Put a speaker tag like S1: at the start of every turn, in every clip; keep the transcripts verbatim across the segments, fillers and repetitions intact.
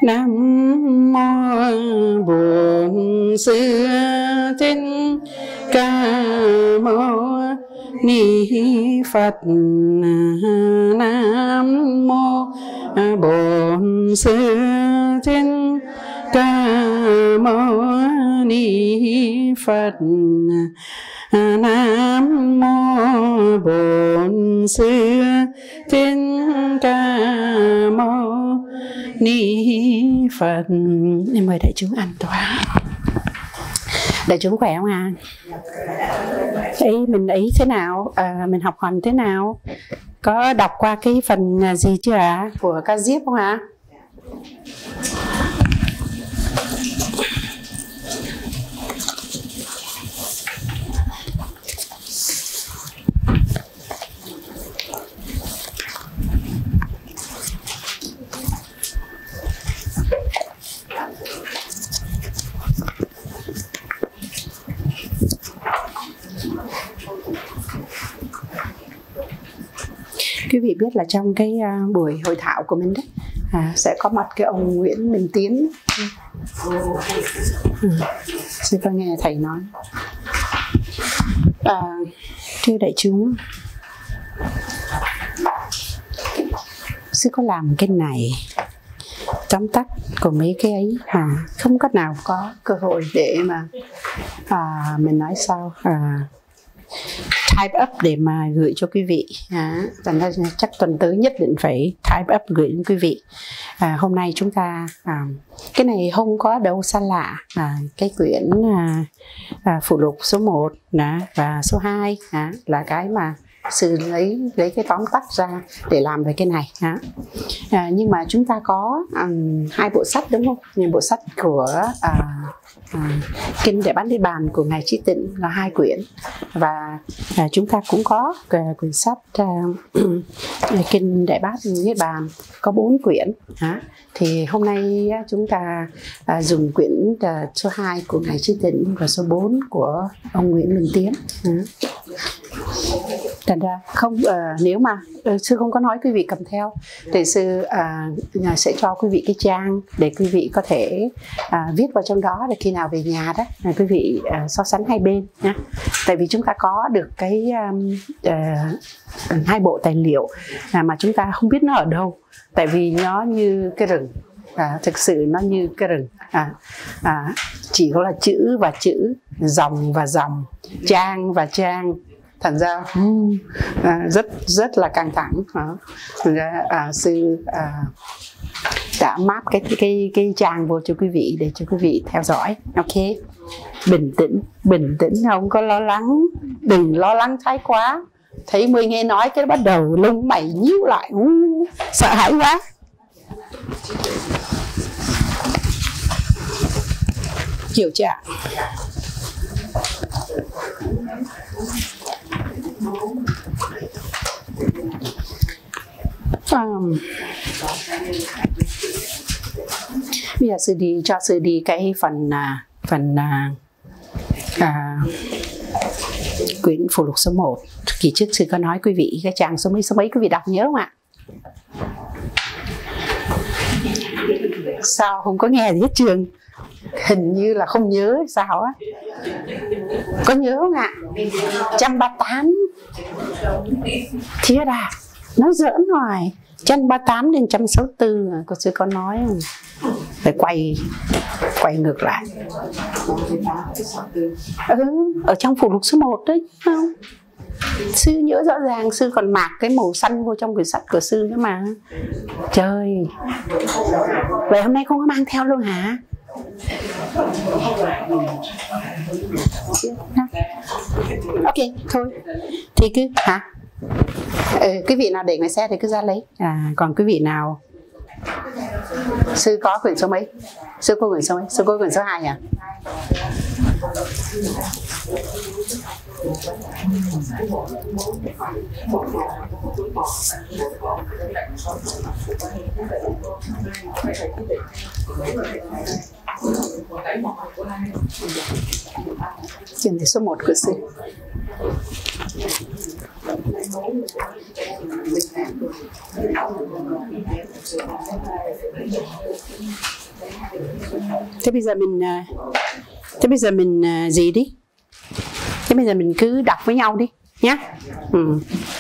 S1: Nam mô Bổn Sư Thích Ca Mâu Ni Phật. Nam mô Bổn Sư Thích Ca Mâu Ni Phật. Nam mô Bổn Sư Thích Ca Mâu Ni Phật. Em mời đại chúng an tọa. Đại chúng khỏe không à? Ấy mình ấy thế nào? À, mình học hành thế nào? Có đọc qua cái phần gì chưa ạ? À? Của Ca Diếp không ạ? À? Quý vị biết là trong cái uh, buổi hội thảo của mình đấy à, sẽ có mặt cái ông Nguyễn Minh Tiến. Ừ. Sư có nghe thầy nói. À, thưa đại chúng, sư có làm cái này tóm tắt của mấy cái ấy mà không có nào có cơ hội để mà à, mình nói sao à, type up để mà gửi cho quý vị. À, chắc tuần tới nhất định phải type up gửi đến quý vị. À, hôm nay chúng ta à, cái này không có đâu xa lạ. À, cái quyển à, à, phụ lục số một à, và số hai à, là cái mà sư lấy lấy cái tóm tắt ra để làm về cái này. À, à, nhưng mà chúng ta có um, hai bộ sách đúng không? Nhưng bộ sách của à, À, Kinh Đại Bát Niết Bàn của Ngài Trí Tịnh là hai quyển, và à, chúng ta cũng có uh, quyển sách uh, Kinh Đại Bát Niết Bàn có bốn quyển. à, thì hôm nay uh, chúng ta uh, dùng quyển uh, số hai của Ngài Trí Tịnh và số bốn của ông Nguyễn Minh Tiến. à. Thành ra không uh, nếu mà uh, sư không có nói quý vị cầm theo thì sư uh, sẽ cho quý vị cái trang để quý vị có thể uh, viết vào trong đó, để khi nào về nhà đó là quý vị uh, so sánh hai bên nha. Tại vì chúng ta có được cái um, uh, hai bộ tài liệu uh, mà chúng ta không biết nó ở đâu, tại vì nó như cái rừng. À, thực sự nó như cái rừng, à, à, chỉ có là chữ và chữ, dòng và dòng, trang và trang. Thành ra um, à, rất rất là căng thẳng. à. Thành ra à, sư à, đã map cái cái cái trang vô cho quý vị để cho quý vị theo dõi. Ok, bình tĩnh bình tĩnh, không có lo lắng, đừng lo lắng thái quá. Thấy mới nghe nói cái bắt đầu lông mày nhíu lại, uh, sợ hãi quá. Hiểu chưa ạ? Um, bây giờ sư đi cho sư đi cái phần uh, phần uh, uh, quyển phụ lục số một. Kỳ trước sư có nói quý vị cái trang số mấy số mấy quý vị đọc nhớ không ạ? Sao không có nghe gì hết trường? Hình như là không nhớ sao á. Có nhớ không ạ? một trăm ba mươi tám. Thiệt à? Nói giỡn rồi. một trăm ba mươi tám đến một trăm sáu mươi tư à, cô sư có nói không? Phải quay quay ngược lại. Ừ, ở trong phụ lục số một đấy không? Sư nhớ rõ ràng, sư còn mạc cái màu xanh vô trong quyển sách của sư nữa mà. Trời. Vậy hôm nay không có mang theo luôn hả? Ok, thôi. Thì cứ hả? Ừ, quý vị nào để ngoài xe thì cứ ra lấy. À, còn quý vị nào sư có quyển số mấy? Sư có quyển số mấy? Sư có quyển số hai à? Chuyện này số một của sư. Thế bây giờ mình Thế bây giờ mình gì đi? Thế bây giờ mình cứ đọc với nhau đi nhé. Ừ.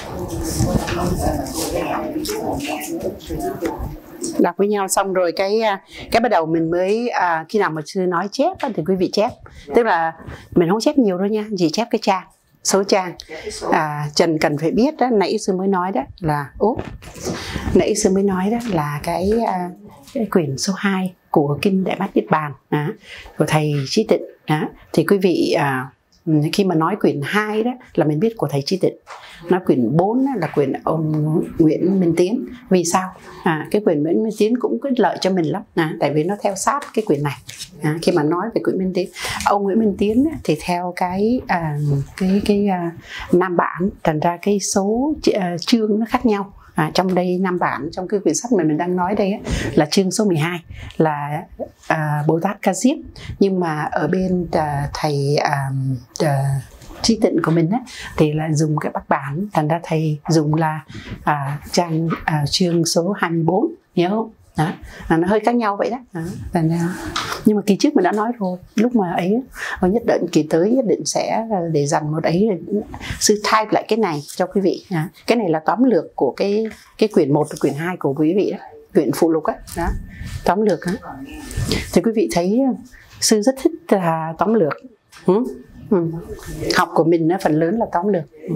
S1: Đọc với nhau xong rồi cái cái bắt đầu mình mới à, khi nào mà sư nói chép thì quý vị chép, tức là mình không chép nhiều đâu nha, chỉ chép cái trang, số trang. à, Trần cần phải biết đó, nãy sư mới nói đó là úp nãy sư mới nói đó là cái, à, cái quyển số hai của kinh Đại Bát Niết Bàn à, của thầy Trí Tịnh à, thì quý vị à, khi mà nói quyển hai đó là mình biết của thầy Trí Tịnh, nói quyển bốn là quyển ông Nguyễn Minh Tiến. Vì sao? À, cái quyển Nguyễn Minh Tiến cũng có lợi cho mình lắm à, tại vì nó theo sát cái quyển này. À, khi mà nói về quyển Minh Tiến, ông Nguyễn Minh Tiến thì theo cái à, cái cái à, Nam bản, thành ra cái số à, chương nó khác nhau. À, trong đây Nam bản, trong cái quyển sách mà mình đang nói đây á, là chương số mười hai là à, Bồ Tát Ca Diếp, nhưng mà ở bên à, thầy à, à, Trí Tịnh của mình á, thì là dùng cái Bắc bản, thành ra thầy dùng là à, trang à, chương số hai mươi bốn, nhớ không? Đó. À, nó hơi khác nhau vậy đó. Đó. Thành ra, nhưng mà kỳ trước mình đã nói rồi, lúc mà ấy nhất định kỳ tới nhất định sẽ để dành một ấy sư type lại cái này cho quý vị. À, cái này là tóm lược của cái cái quyển một và quyển hai của quý vị đó, quyển phụ lục á, đó. Đó, tóm lược đó. Thì quý vị thấy sư rất thích là tóm lược. Ừ. Ừ. Học của mình phần lớn là tóm lược. Ừ.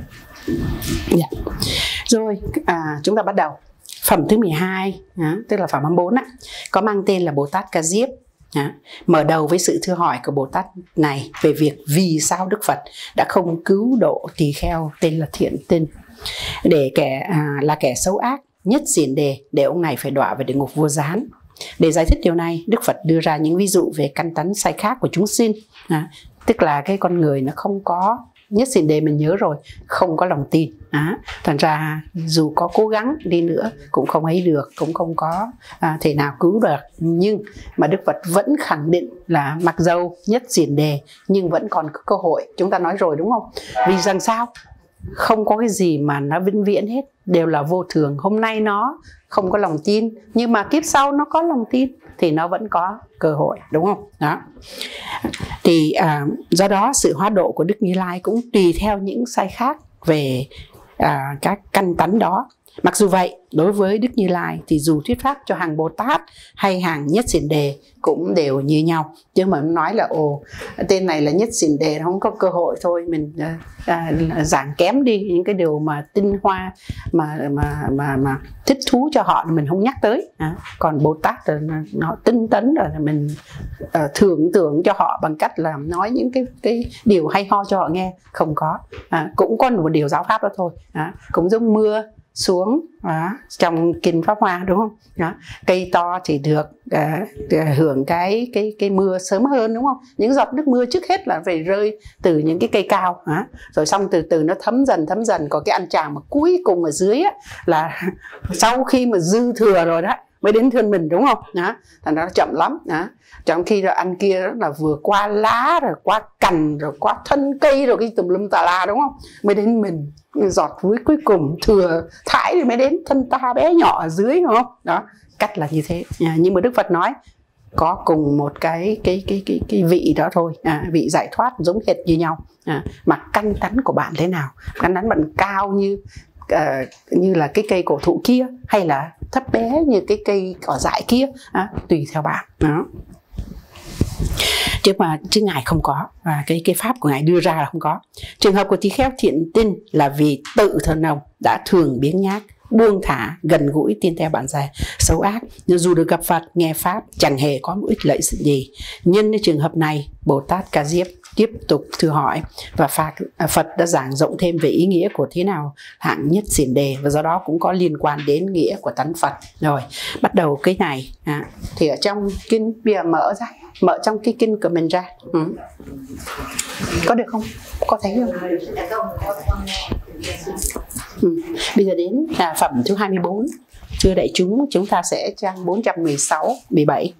S1: Yeah. Rồi à, chúng ta bắt đầu phẩm thứ mười hai, à, tức là phẩm hai mươi bốn á, có mang tên là Bồ Tát Ca Diếp. À, mở đầu với sự thưa hỏi của Bồ Tát này về việc vì sao Đức Phật đã không cứu độ tỳ kheo tên là Thiện Tinh, để kẻ à, là kẻ xấu ác nhất xiển đề, để ông này phải đọa về địa ngục vô gián. Để giải thích điều này, Đức Phật đưa ra những ví dụ về căn tánh sai khác của chúng sinh. À, tức là cái con người nó không có nhất xiển đề, mình nhớ rồi, không có lòng tin. À, thành ra dù có cố gắng đi nữa cũng không ấy được, cũng không có à, thể nào cứu được. Nhưng mà Đức Phật vẫn khẳng định là mặc dầu nhất xiển đề nhưng vẫn còn có cơ hội. Chúng ta nói rồi đúng không? Vì rằng sao? Không có cái gì mà nó vĩnh viễn hết, đều là vô thường. Hôm nay nó không có lòng tin, nhưng mà kiếp sau nó có lòng tin thì nó vẫn có cơ hội, đúng không? Đó. Thì à, do đó sự hóa độ của Đức Như Lai cũng tùy theo những sai khác về à, các căn tánh đó. Mặc dù vậy, đối với Đức Như Lai thì dù thuyết pháp cho hàng Bồ Tát hay hàng nhất xiển đề cũng đều như nhau. Chứ mà nói là ồ, tên này là nhất xiển đề, không có cơ hội thôi, mình à, giảng kém đi những cái điều mà tinh hoa mà mà mà mà thích thú cho họ mình không nhắc tới. À, còn Bồ Tát là nó tinh tấn rồi, là mình à, thưởng tưởng cho họ bằng cách là nói những cái cái điều hay ho cho họ nghe. Không có, à, cũng có một điều giáo pháp đó thôi. À, cũng giống mưa xuống à, trong kinh Pháp Hoa, đúng không? Đó. Cây to thì được à, hưởng cái cái cái mưa sớm hơn, đúng không? Những giọt nước mưa trước hết là phải rơi từ những cái cây cao, à, rồi xong từ từ nó thấm dần thấm dần. Còn cái ăn tràng mà cuối cùng ở dưới á, là sau khi mà dư thừa rồi đó mới đến thân mình, đúng không? Đó. Thành ra nó chậm lắm. Đó. Trong khi là ăn kia đó là vừa qua lá rồi qua cành rồi qua thân cây rồi cái tùm lum tà la, đúng không? Mới đến mình, giọt cuối cuối cùng thừa thải rồi mới đến thân ta bé nhỏ ở dưới, đúng không? Đó, cách là như thế. À, nhưng mà Đức Phật nói có cùng một cái cái cái cái cái vị đó thôi, à, vị giải thoát giống hệt như nhau. À, mà căn tánh của bạn thế nào? Căn tánh bạn cao như à, như là cái cây cổ thụ kia, hay là thấp bé như cái cây cỏ dại kia, à, tùy theo bạn. Đó. Chứ mà chứ ngài không có, và cái cái pháp của ngài đưa ra là không có. Trường hợp của tỳ kheo Thiện Tinh là vì tự thân ông đã thường biếng nhác, buông thả, gần gũi tin theo bạn già xấu ác, nhưng dù được gặp Phật nghe pháp chẳng hề có một ích lợi gì. Nhân trường hợp này, Bồ Tát Ca Diếp tiếp tục thưa hỏi, và Phật đã giảng rộng thêm về ý nghĩa của thế nào hạng nhất xiển đề, và do đó cũng có liên quan đến nghĩa của tánh Phật. Rồi bắt đầu cái này à, thì ở trong kinh bây giờ mở ra, mở trong cái kinh của mình ra. Ừ. Có được không? Có thấy không? Ừ. Bây giờ đến à, phẩm thứ hai mươi bốn. Thưa đại chúng, chúng ta sẽ trang bốn trăm mười sáu, mười bảy.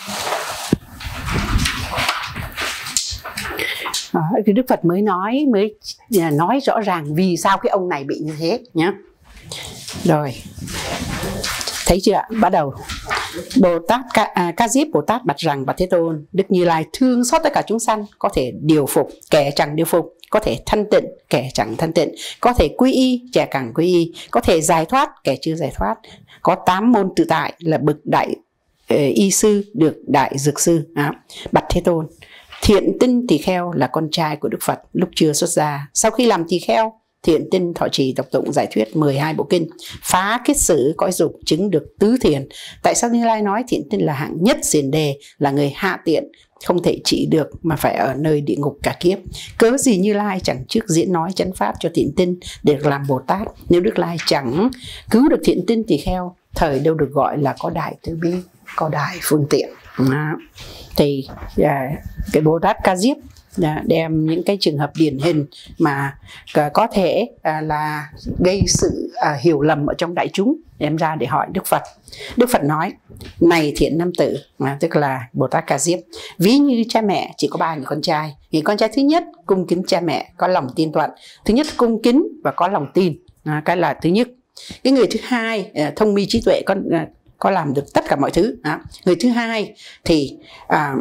S1: À, Đức Phật mới nói mới nói rõ ràng vì sao cái ông này bị như thế nhé. Rồi Thấy chưa? Bắt đầu Bồ Tát Ca, à, Ca Diếp Bồ Tát bạch rằng: Bạch Thế Tôn, Đức Như Lai thương xót tất cả chúng sanh, có thể điều phục kẻ chẳng điều phục, có thể thanh tịnh kẻ chẳng thanh tịnh, có thể quy y kẻ càng quy y, có thể giải thoát kẻ chưa giải thoát, có tám môn tự tại, là bậc đại uh, y sư được đại dược sư. À, Bạch Thế Tôn, Thiện Tinh Tỳ Kheo là con trai của Đức Phật lúc chưa xuất gia. Sau khi làm tỳ kheo, Thiện Tinh thọ trì đọc tụng giải thuyết mười hai bộ kinh, phá kiết sử cõi dục, chứng được tứ thiền. Tại sao Như Lai nói Thiện Tinh là hạng nhất xiển đề, là người hạ tiện, không thể trị được mà phải ở nơi địa ngục cả kiếp? Cớ gì Như Lai chẳng trước diễn nói chánh pháp cho Thiện Tinh để được làm Bồ Tát? Nếu Đức Lai chẳng cứu được Thiện Tinh Tỳ Kheo, thời đâu được gọi là có đại từ bi, có đại phương tiện. À, thì à, cái Bồ Tát Ca Diếp à, đem những cái trường hợp điển hình mà à, có thể à, là gây sự à, hiểu lầm ở trong đại chúng, đem ra để hỏi Đức Phật. Đức Phật nói: Này thiện nam tử, à, tức là Bồ Tát Ca Diếp, ví như cha mẹ chỉ có ba người con trai. Người con trai thứ nhất cung kính cha mẹ, có lòng tin thuận. Thứ nhất cung kính và có lòng tin, à, cái là thứ nhất. Cái người thứ hai à, thông minh trí tuệ, con à, có làm được tất cả mọi thứ. À, người thứ hai thì à,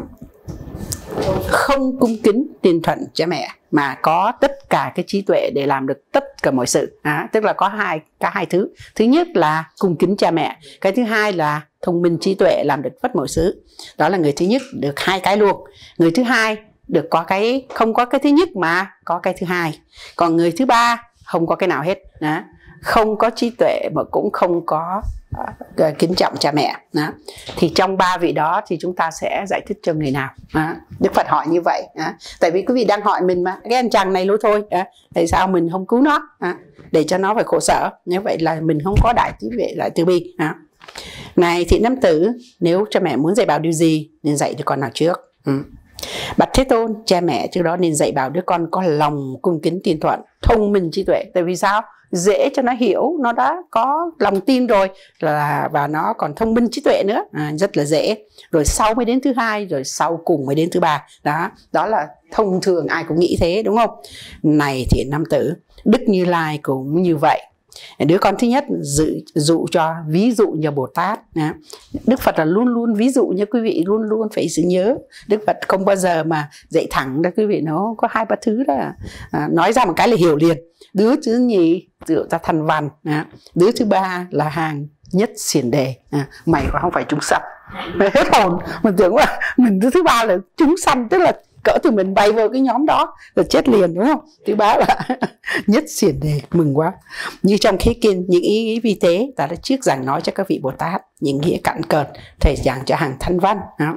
S1: không cung kính tin thuận cha mẹ, mà có tất cả cái trí tuệ để làm được tất cả mọi sự. À, tức là có hai cả hai thứ. Thứ nhất là cung kính cha mẹ, cái thứ hai là thông minh trí tuệ làm được tất mọi sự. Đó là người thứ nhất được hai cái luôn. Người thứ hai được có cái không có cái thứ nhất mà có cái thứ hai. Còn người thứ ba không có cái nào hết. Đó, không có trí tuệ mà cũng không có uh, kính trọng cha mẹ. Đó. Thì trong ba vị đó thì chúng ta sẽ giải thích cho người nào? Đó. Đức Phật hỏi như vậy. Đó. Tại vì quý vị đang hỏi mình mà, cái anh chàng này lỗi thôi, đó. Tại sao mình không cứu nó? Đó. Để cho nó phải khổ sở. Như vậy là mình không có đại trí tuệ, đại từ bi. Đó. Này thiện nam tử, nếu cha mẹ muốn dạy bảo điều gì nên dạy đứa con nào trước? Ừ. Bạch Thế Tôn, cha mẹ trước đó nên dạy bảo đứa con có lòng cung kính tin thuận, thông minh trí tuệ. Tại vì sao? Dễ cho nó hiểu, nó đã có lòng tin rồi là, và nó còn thông minh trí tuệ nữa, à, rất là dễ. Rồi sau mới đến thứ hai, rồi sau cùng mới đến thứ ba. Đó, đó là thông thường ai cũng nghĩ thế, đúng không? Này thiện nam tử, Đức Như Lai cũng như vậy. Đứa con thứ nhất dụ, dụ cho ví dụ như Bồ Tát. Đức Phật là luôn luôn ví dụ như quý vị luôn luôn phải sự nhớ. Đức Phật không bao giờ mà dạy thẳng đó quý vị, nó có hai ba thứ đó. À, nói ra một cái là hiểu liền. Đứa thứ nhì dựa ra thành văn. À, đứa thứ ba là hàng nhất xiển đề. À, mày không phải chúng sanh. Mày hết hồn. Mình tưởng là mình đứa thứ ba là chúng sanh, tức là cỡ từ mình bay vào cái nhóm đó rồi chết liền, đúng không? Thứ ba là nhất xiển đề, mừng quá. Như trong khí kinh, những ý, ý vi tế ta đã trước giảng nói cho các vị Bồ Tát, những nghĩa cặn cợt thầy giảng cho hàng thanh văn. Đó.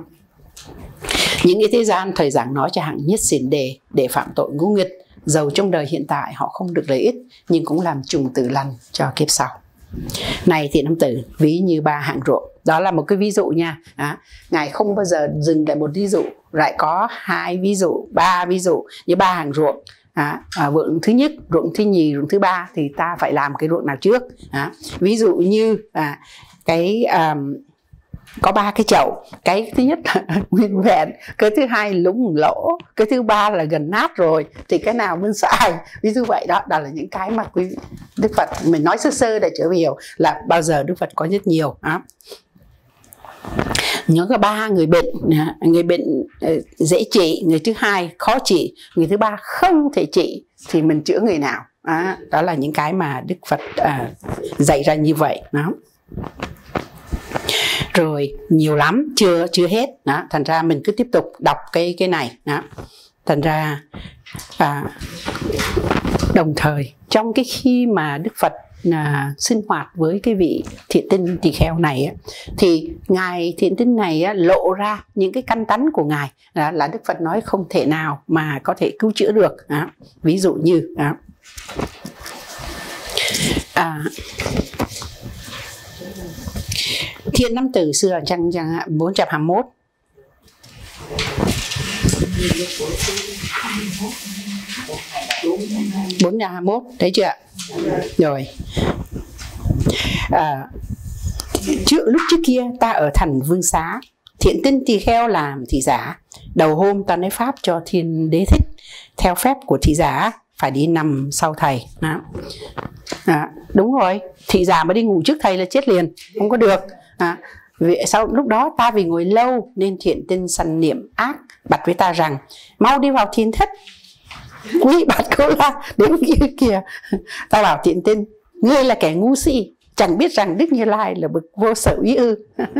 S1: Những nghĩa thế gian thầy giảng nói cho hàng nhất xiển đề để phạm tội ngu nghịch, dầu trong đời hiện tại họ không được lợi ích nhưng cũng làm trùng tử lành cho kiếp sau. Này thiện nam tử, ví như ba hạng ruộng. Đó là một cái ví dụ nha. À, Ngài không bao giờ dừng lại một ví dụ, lại có hai ví dụ, ba ví dụ như ba hàng ruộng. À, à, ruộng thứ nhất, ruộng thứ nhì, ruộng thứ ba thì ta phải làm cái ruộng nào trước? À, ví dụ như à, cái um, có ba cái chậu, cái thứ nhất là nguyên vẹn, cái thứ hai lúng lỗ, cái thứ ba là gần nát rồi, thì cái nào muốn xài? Ví dụ vậy đó, đó là những cái mà quý Đức Phật mình nói sơ sơ để trở về hiểu là bao giờ Đức Phật có rất nhiều. Đó. Nhớ có ba người bệnh, người bệnh dễ trị, người thứ hai khó trị, người thứ ba không thể trị, thì mình chữa người nào? Đó, đó là những cái mà Đức Phật à, dạy ra như vậy. Đó. Rồi nhiều lắm, chưa chưa hết. Đó, thành ra mình cứ tiếp tục đọc cái cái này. Đó. Thành ra à, đồng thời trong cái khi mà Đức Phật à, sinh hoạt với cái vị thiện tinh tỳ kheo này á, thì ngài thiện tinh này á, lộ ra những cái căn tánh của ngài là, là Đức Phật nói không thể nào mà có thể cứu chữa được. Đó. Ví dụ như đó. À, thiện nam tử xưa trang bốn trăm hai mươi mốt. bốn trăm hai mươi mốt, thấy chưa? Rồi. À, trước lúc trước kia ta ở thành Vương Xá, thiện tinh tỳ kheo làm thị giả. Đầu hôm ta nói pháp cho thiên đế thích, theo phép của thị giả phải đi nằm sau thầy. Đó. À, đúng rồi, thị giả mà đi ngủ trước thầy là chết liền, không có được. À, vì, sau lúc đó ta vì ngồi lâu nên thiện tinh sanh niệm ác, bạch với ta rằng mau đi vào thiền thất. Quý bạch Cô La đến kia kìa. Ta bảo thiện tinh, ngươi là kẻ ngu si, chẳng biết rằng Đức Như Lai là bậc vô sở úy ư.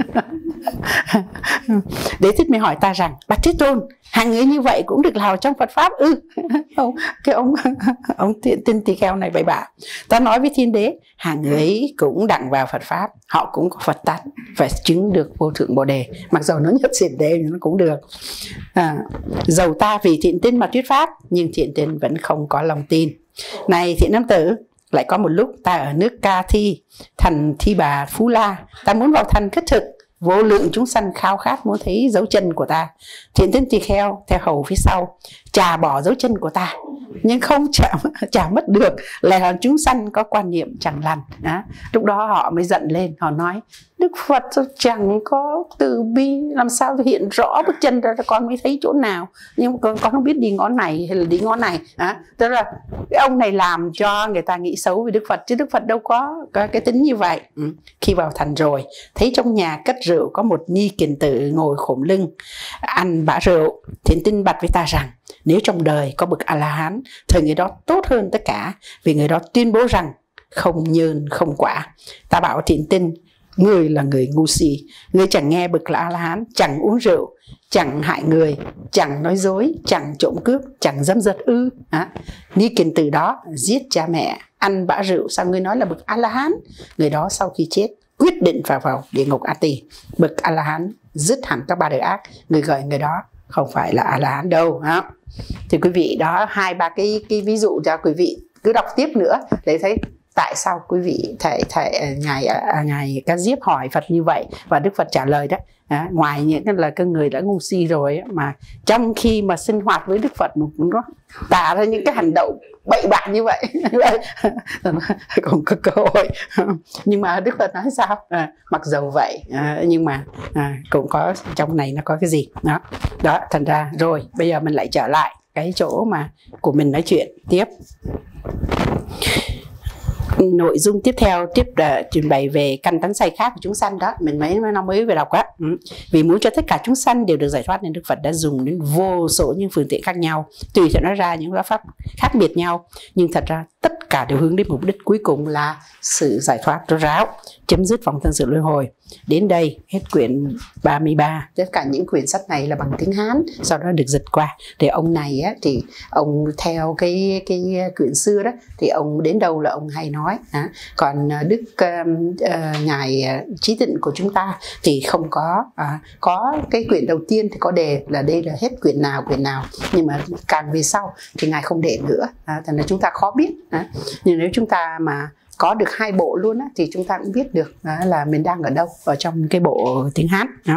S1: Đế Thích mới hỏi ta rằng, bạch Thế Tôn, hàng người như vậy cũng được vào trong Phật pháp ư? Ông cái ông ông thiện tinh tỳ kheo này bậy bạ. Ta nói với Thiên Đế, hàng người cũng đặng vào Phật pháp, họ cũng có Phật tánh, phải chứng được vô thượng Bồ đề. Mặc dầu nó nhất xiển đế nhưng nó cũng được. À, dầu ta vì thiện tinh mà thuyết pháp, nhưng thiện tinh vẫn không có lòng tin. Này thiện nam tử, lại có một lúc ta ở nước Ca Thi, thành Thi Bà Phú La, ta muốn vào thành khất thực, vô lượng chúng sanh khao khát muốn thấy dấu chân của ta. Thiện tinh tỳ kheo theo hầu phía sau, chà bỏ dấu chân của ta, nhưng không chả, chả mất được, lại là chúng sanh có quan niệm chẳng lành. Đó. Lúc đó họ mới giận lên, họ nói, Đức Phật chẳng có từ bi, làm sao hiện rõ bước chân ra con mới thấy chỗ nào, nhưng con, con không biết đi ngón này hay là đi ngón này. Đó. Tức là cái ông này làm cho người ta nghĩ xấu về Đức Phật, chứ Đức Phật đâu có, có cái tính như vậy. Ừ. Khi vào thành rồi, thấy trong nhà cất rượu có một ni kiền tử ngồi khổm lưng ăn bã rượu. Thiện tinh bạch với ta rằng, nếu trong đời có bậc A-la-hán, thời người đó tốt hơn tất cả, vì người đó tuyên bố rằng không nhơn không quả. Ta bảo thiện tinh, người là người ngu si, người chẳng nghe bậc là A-la-hán, chẳng uống rượu, chẳng hại người, chẳng nói dối, chẳng trộm cướp, chẳng dâm dật ư? À, ni kiền tử đó giết cha mẹ, ăn bã rượu, sao ngươi nói là bậc A-la-hán? Người đó sau khi chết quyết định vào vào địa ngục A Tỳ. Bậc A-la-hán dứt hẳn các ba đời ác, người gọi người đó không phải là A-la-hán đâu. À. Thì quý vị đó, hai ba cái, cái ví dụ cho quý vị cứ đọc tiếp nữa để thấy tại sao quý vị thầy thầy ngài ngài Ca Diếp hỏi Phật như vậy và Đức Phật trả lời đó. À, ngoài những cái là cái người đã ngu si rồi mà trong khi mà sinh hoạt với Đức Phật nó tả ra những cái hành động bậy bạ như vậy còn có cơ hội. Nhưng mà Đức Phật nói sao? À, mặc dầu vậy à, nhưng mà à, cũng có trong này nó có cái gì đó. Đó, thành ra rồi bây giờ mình lại trở lại cái chỗ mà của mình nói chuyện tiếp. Nội dung tiếp theo tiếp uh, trình bày về căn tánh sai khác của chúng sanh đó, mình mới nó mới về đọc á. Ừ. Vì muốn cho tất cả chúng sanh đều được giải thoát nên Đức Phật đã dùng đến vô số những phương tiện khác nhau, tùy theo nó ra những pháp khác biệt nhau, nhưng thật ra tất cả đều hướng đến mục đích cuối cùng là sự giải thoát rốt ráo, chấm dứt vòng thân sự luân hồi. Đến đây hết quyển ba mươi ba. Tất cả những quyển sách này là bằng tiếng Hán, sau đó được dịch qua. Thì ông này á, thì ông theo cái cái quyển xưa đó thì ông đến đâu là ông hay nói. À, còn Đức uh, uh, ngài uh, Trí Tịnh của chúng ta thì không có uh, có cái quyển đầu tiên thì có đề là đây là hết quyển nào quyển nào, nhưng mà càng về sau thì ngài không để nữa. À, thành ra chúng ta khó biết. À, nhưng nếu chúng ta mà có được hai bộ luôn á, thì chúng ta cũng biết được đó, là mình đang ở đâu ở trong cái bộ tiếng Hán đó.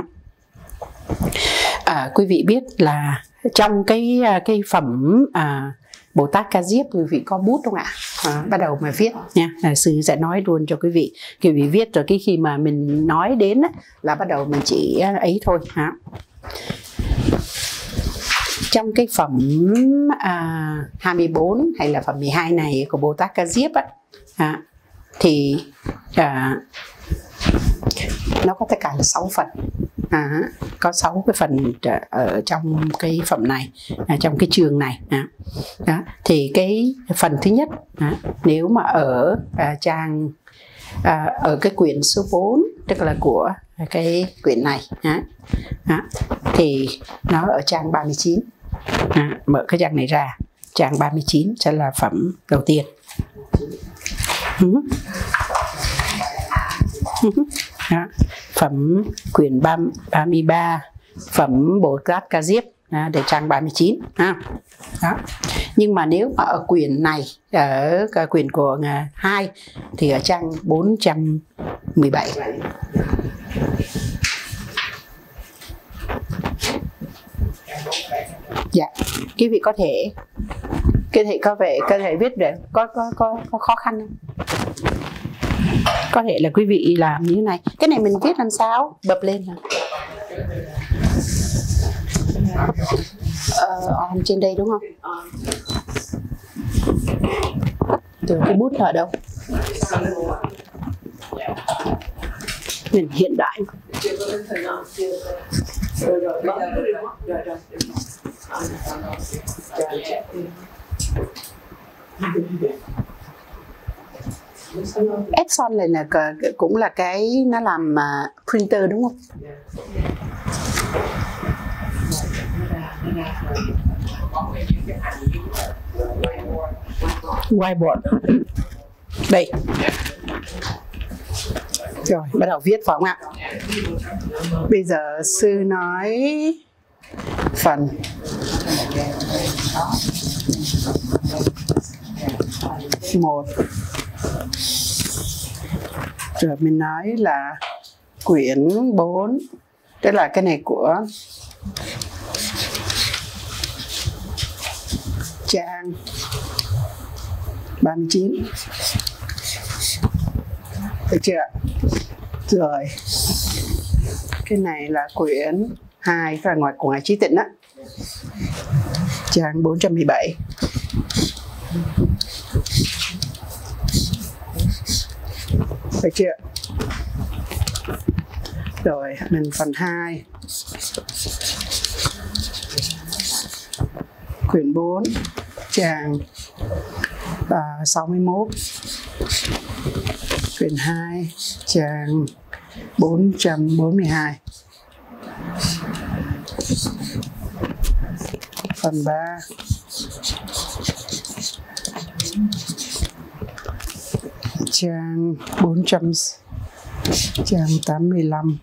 S1: À, quý vị biết là trong cái cái phẩm à, Bồ Tát Ca Diếp quý vị có bút không ạ? À, bắt đầu mà viết nha. À, sư sẽ nói luôn cho quý vị. Quý vị viết rồi cái khi mà mình nói đến á, là bắt đầu mình chỉ ấy thôi hả? Trong cái phẩm à, hai mươi bốn hay là phẩm mười hai này của Bồ Tát Ca Diếp á, à, thì à, nó có tất cả là sáu phần. À, có sáu cái phần ở trong cái phẩm này, à, trong cái chương này. À, đó. Thì cái phần thứ nhất, à, nếu mà ở à, trang à, ở cái quyển số bốn, tức là của cái quyển này, à, à, thì nó ở trang ba mươi chín. À, mở cái trang này ra, trang ba mươi chín sẽ là phẩm đầu tiên. Ừ. Ừ. Đó. Phẩm quyển ba mươi ba, phẩm Bồ Tát Ca Diếp, à, để trang ba mươi chín. À. Đó. Nhưng mà nếu mà ở quyển này, ở quyển của hai thì ở trang bốn trăm mười bảy. Dạ, quý vị có thể có thể có vẻ có thể viết để có có có có khó khăn không? Có thể là quý vị làm như thế này. Cái này mình viết làm sao? Bập lên hả? Ờ, on trên đây đúng không? Từ cái bút ở đâu? Mình hiện đại. Epson này là cũng là cái nó làm uh, printer đúng không? Whiteboard. Đây. Rồi, bắt đầu viết phải không ạ? Bây giờ sư nói phần một. Rồi mình nói là quyển bốn. Tức là cái này của trang ba mươi chín. Được chưa? Rồi cái này là quyển hai, là ngoài của ngài Trí Tịnh á, trang bốn trăm mười bảy. Được chưa? Rồi mình phần hai, quyển bốn, trang uh, sáu mươi mốt, quyển hai, trang bốn trăm bốn mươi hai. Phần ba, trang bốn trăm, trang tám mươi lăm.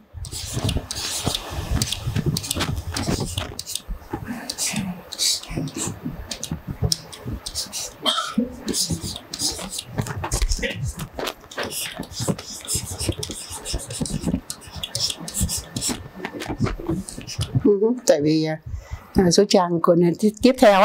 S1: Uh-huh. Tại vì uh, số trang của nên tiếp theo á.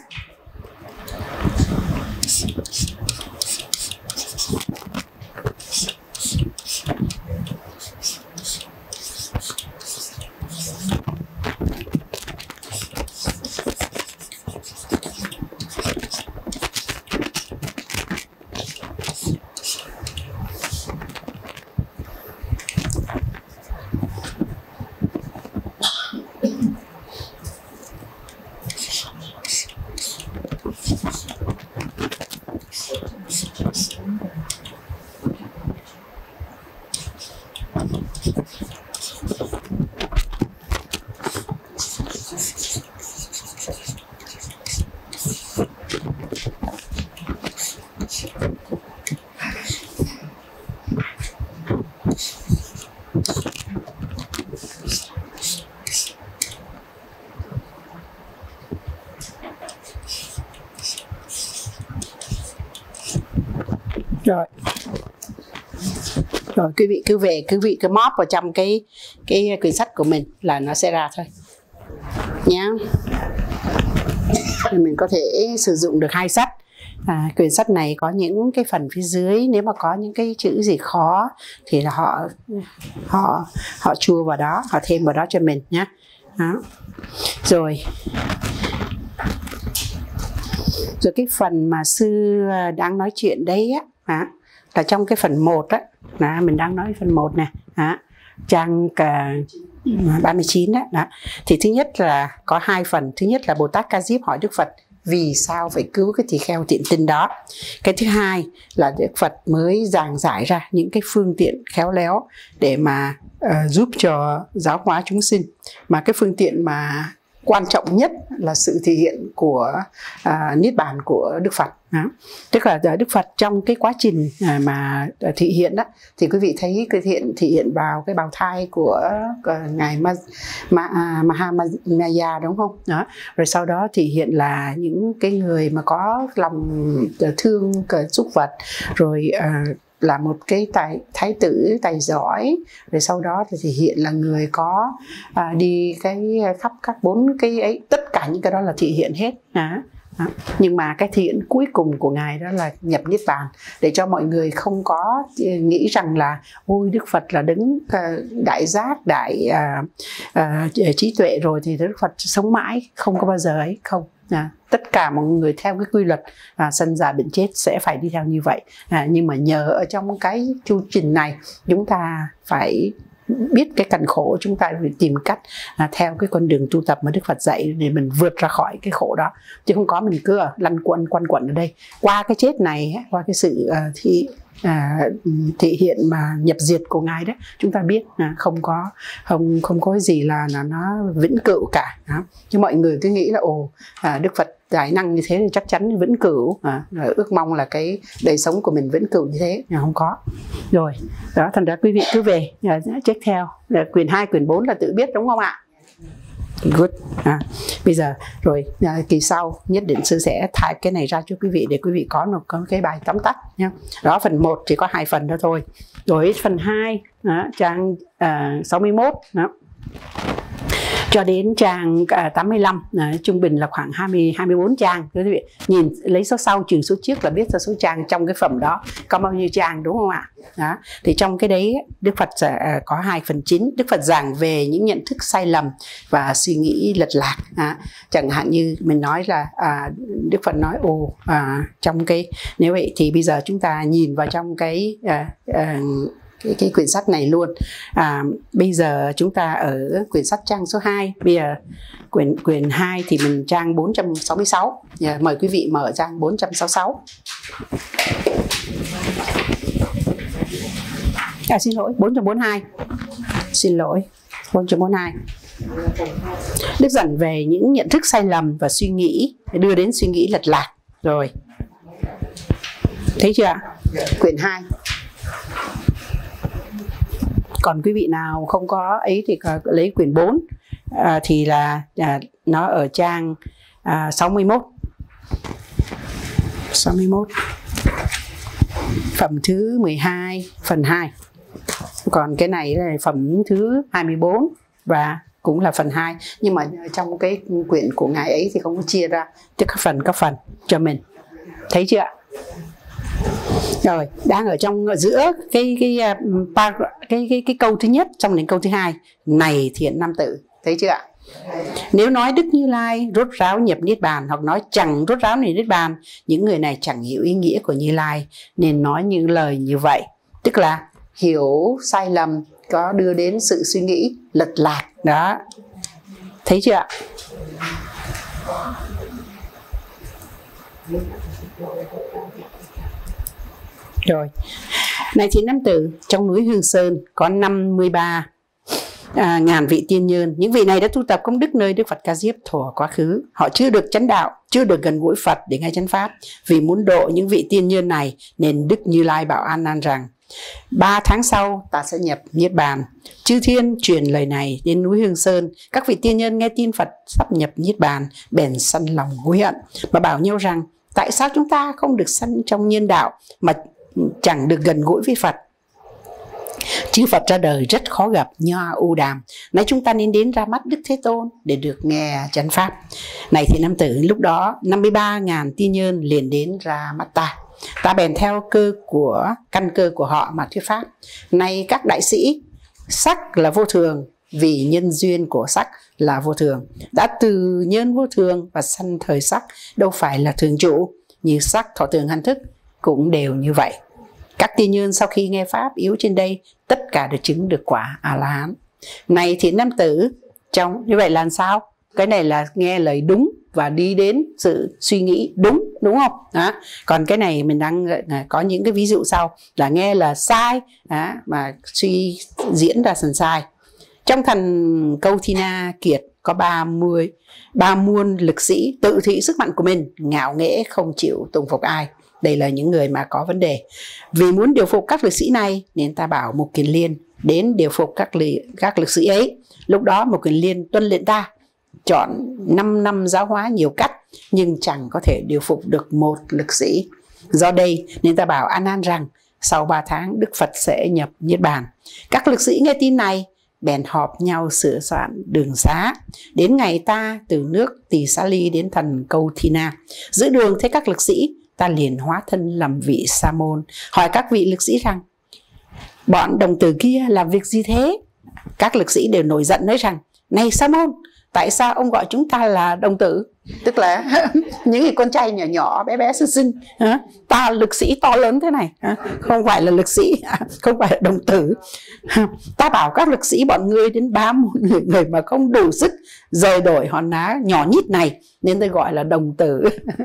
S1: Rồi. Rồi quý vị cứ về, quý vị cứ móp vào trong cái cái quyển sách của mình là nó sẽ ra thôi nhá. Thì mình có thể sử dụng được hai sách. À, quyển sách này có những cái phần phía dưới, nếu mà có những cái chữ gì khó thì là họ họ họ chua vào đó, họ thêm vào đó cho mình nhé. Đó. Rồi rồi cái phần mà sư đang nói chuyện đấy á, à, là trong cái phần một á, là mình đang nói phần một nè, à, trang cả ba mươi chín đó, đó. Thì thứ nhất là có hai phần. Thứ nhất là Bồ Tát Ca Diếp hỏi Đức Phật vì sao phải cứu cái tỳ kheo thiện tinh đó. Cái thứ hai là Đức Phật mới giảng giải ra những cái phương tiện khéo léo để mà uh, giúp cho giáo hóa chúng sinh. Mà cái phương tiện mà quan trọng nhất là sự thể hiện của uh, Niết Bàn của Đức Phật. Đó. Tức là Đức Phật trong cái quá trình uh, mà thị hiện đó, thì quý vị thấy cái hiện thị hiện vào cái bào thai của uh, ngài Ma, Ma, uh, Mahamaya đúng không? Đó. Rồi sau đó thị hiện là những cái người mà có lòng thương súc vật, rồi uh, là một cái tài, thái tử tài giỏi, rồi sau đó thì thể hiện là người có à, đi cái khắp các bốn cái ấy, tất cả những cái đó là thể hiện hết. Đó. Đó. Nhưng mà cái thể hiện cuối cùng của ngài đó là nhập niết bàn, để cho mọi người không có nghĩ rằng là ôi Đức Phật là đứng đại giác đại à, à, trí tuệ rồi thì Đức Phật sống mãi, không có bao giờ ấy, không. À, tất cả mọi người theo cái quy luật à, sanh già bệnh chết sẽ phải đi theo như vậy. À, nhưng mà nhờ ở trong cái chu trình này chúng ta phải biết cái cảnh khổ, chúng ta phải tìm cách à, theo cái con đường tu tập mà Đức Phật dạy để mình vượt ra khỏi cái khổ đó, chứ không có mình cứ lăn quẩn quanh quẩn ở đây. Qua cái chết này, qua cái sự à, thị à, thị hiện mà nhập diệt của Ngài đấy, chúng ta biết à, không có không không có gì là, là nó vĩnh cửu cả. Đó. Chứ mọi người cứ nghĩ là ồ à, Đức Phật tài năng như thế thì chắc chắn vĩnh cửu, à, ước mong là cái đời sống của mình vĩnh cửu như thế, nhưng không có. Rồi đó, thành ra quý vị cứ về à, check theo quyển hai, quyển bốn là tự biết, đúng không ạ? Good. À, bây giờ rồi à, kỳ sau nhất định sư sẽ thải cái này ra cho quý vị để quý vị có một có cái bài tóm tắt nha. Đó, phần một chỉ có hai phần đó thôi. Rồi phần hai đó, trang à, sáu mươi mốt đó, cho đến trang à, tám mươi lăm, à, trung bình là khoảng hai mươi, hai mươi bốn trang. Quý vị nhìn lấy số sau trừ số trước là biết ra số trang trong cái phẩm đó có bao nhiêu trang, đúng không ạ? Đó. Thì trong cái đấy Đức Phật sẽ à, có hai phần chính. Đức Phật giảng về những nhận thức sai lầm và suy nghĩ lệch lạc. À, chẳng hạn như mình nói là à, Đức Phật nói ồ à, trong cái nếu vậy thì bây giờ chúng ta nhìn vào trong cái à, à, Cái, cái quyển sách này luôn. À, bây giờ chúng ta ở quyển sách trang số hai. Bây giờ quyển quyển hai thì mình trang bốn trăm sáu mươi sáu. Giờ mời quý vị mở trang bốn trăm sáu mươi sáu. À, xin lỗi, bốn trăm bốn mươi hai. Xin lỗi, bốn trăm bốn mươi hai. Đức giảng về những nhận thức sai lầm và suy nghĩ đưa đến suy nghĩ lệch lạc. Rồi. Thấy chưa ạ? Quyển hai. Còn quý vị nào không có ấy thì lấy quyển bốn, à, thì là à, nó ở trang à, sáu mươi mốt. sáu mươi mốt. Phẩm thứ mười hai, phần hai. Còn cái này là phẩm thứ hai mươi bốn và cũng là phần hai. Nhưng mà trong cái quyển của Ngài ấy thì không có chia ra cho các phần các phần cho mình. Thấy chưa ạ? Rồi, đang ở trong ở giữa cái cái, cái cái cái cái câu thứ nhất xong đến câu thứ hai. Này thiện nam tử, thấy chưa ạ? Nếu nói Đức Như Lai rốt ráo nhập niết bàn, hoặc nói chẳng rốt ráo nhập niết bàn, những người này chẳng hiểu ý nghĩa của Như Lai nên nói những lời như vậy. Tức là hiểu sai lầm, có đưa đến sự suy nghĩ lệch lạc đó. Thấy chưa ạ? Rồi, này thiện nam tử, trong núi Hương Sơn có năm mươi ba à, ngàn vị tiên nhân. Những vị này đã tu tập công đức nơi Đức Phật Ca Diếp thuở quá khứ. Họ chưa được chánh đạo, chưa được gần gũi Phật để nghe chánh pháp. Vì muốn độ những vị tiên nhân này nên Đức Như Lai bảo An Nan rằng: Ba tháng sau ta sẽ nhập niết bàn. Chư thiên truyền lời này đến núi Hương Sơn. Các vị tiên nhân nghe tin Phật sắp nhập niết bàn bèn sanh lòng hối hận và bảo nhau rằng: tại sao chúng ta không được sanh trong nhân đạo mà chẳng được gần gũi với Phật? Chư Phật ra đời rất khó gặp, nho u đàm. Nay chúng ta nên đến ra mắt Đức Thế Tôn để được nghe chánh pháp. Này thì nam tử, lúc đó năm mươi ba ngàn tiên nhân liền đến ra mắt ta. Ta bèn theo cơ của căn cơ của họ mà thuyết pháp. Này các đại sĩ, sắc là vô thường, vì nhân duyên của sắc là vô thường. Đã từ nhân vô thường và sanh thời sắc, đâu phải là thường trụ. Như sắc, thọ tưởng, hành thức cũng đều như vậy. Các tiên nhân sau khi nghe pháp yếu trên đây, tất cả đều chứng được quả A-la-hán. Này thiện nam tử, trong như vậy là sao? Cái này là nghe lời đúng và đi đến sự suy nghĩ đúng, đúng không? Đó. Còn cái này mình đang có những cái ví dụ sau là nghe là sai đó, mà suy diễn ra thành sai. Trong thần Câu Thi Na Kiệt có ba mươi, ba muôn lực sĩ tự thị sức mạnh của mình, ngạo nghễ không chịu tùng phục ai. Đây là những người mà có vấn đề. Vì muốn điều phục các lực sĩ này nên ta bảo Mục Kiền Liên đến điều phục các, li, các lực sĩ ấy. Lúc đó Mục Kiền Liên tuân lệnh ta chọn năm năm giáo hóa nhiều cách, nhưng chẳng có thể điều phục được một lực sĩ. Do đây nên ta bảo An Nan rằng sau ba tháng Đức Phật sẽ nhập niết bàn. Các lực sĩ nghe tin này bèn họp nhau sửa soạn đường xá. Đến ngày ta từ nước Tỳ Xá Ly đến thần Câu Thi Na, giữa đường thấy các lực sĩ, ta liền hóa thân làm vị sa môn, hỏi các vị lực sĩ rằng: bọn đồng tử kia làm việc gì thế? Các lực sĩ đều nổi giận nói rằng: này sa môn, tại sao ông gọi chúng ta là đồng tử? Tức là những cái con trai nhỏ nhỏ bé bé xinh xinh, ta lực sĩ to lớn thế này, không phải là lực sĩ, không phải là đồng tử. Ta bảo các lực sĩ bọn ngươi đến bám một người, người mà không đủ sức rời đổi hòn đá nhỏ nhít này, nên tôi gọi là đồng tử.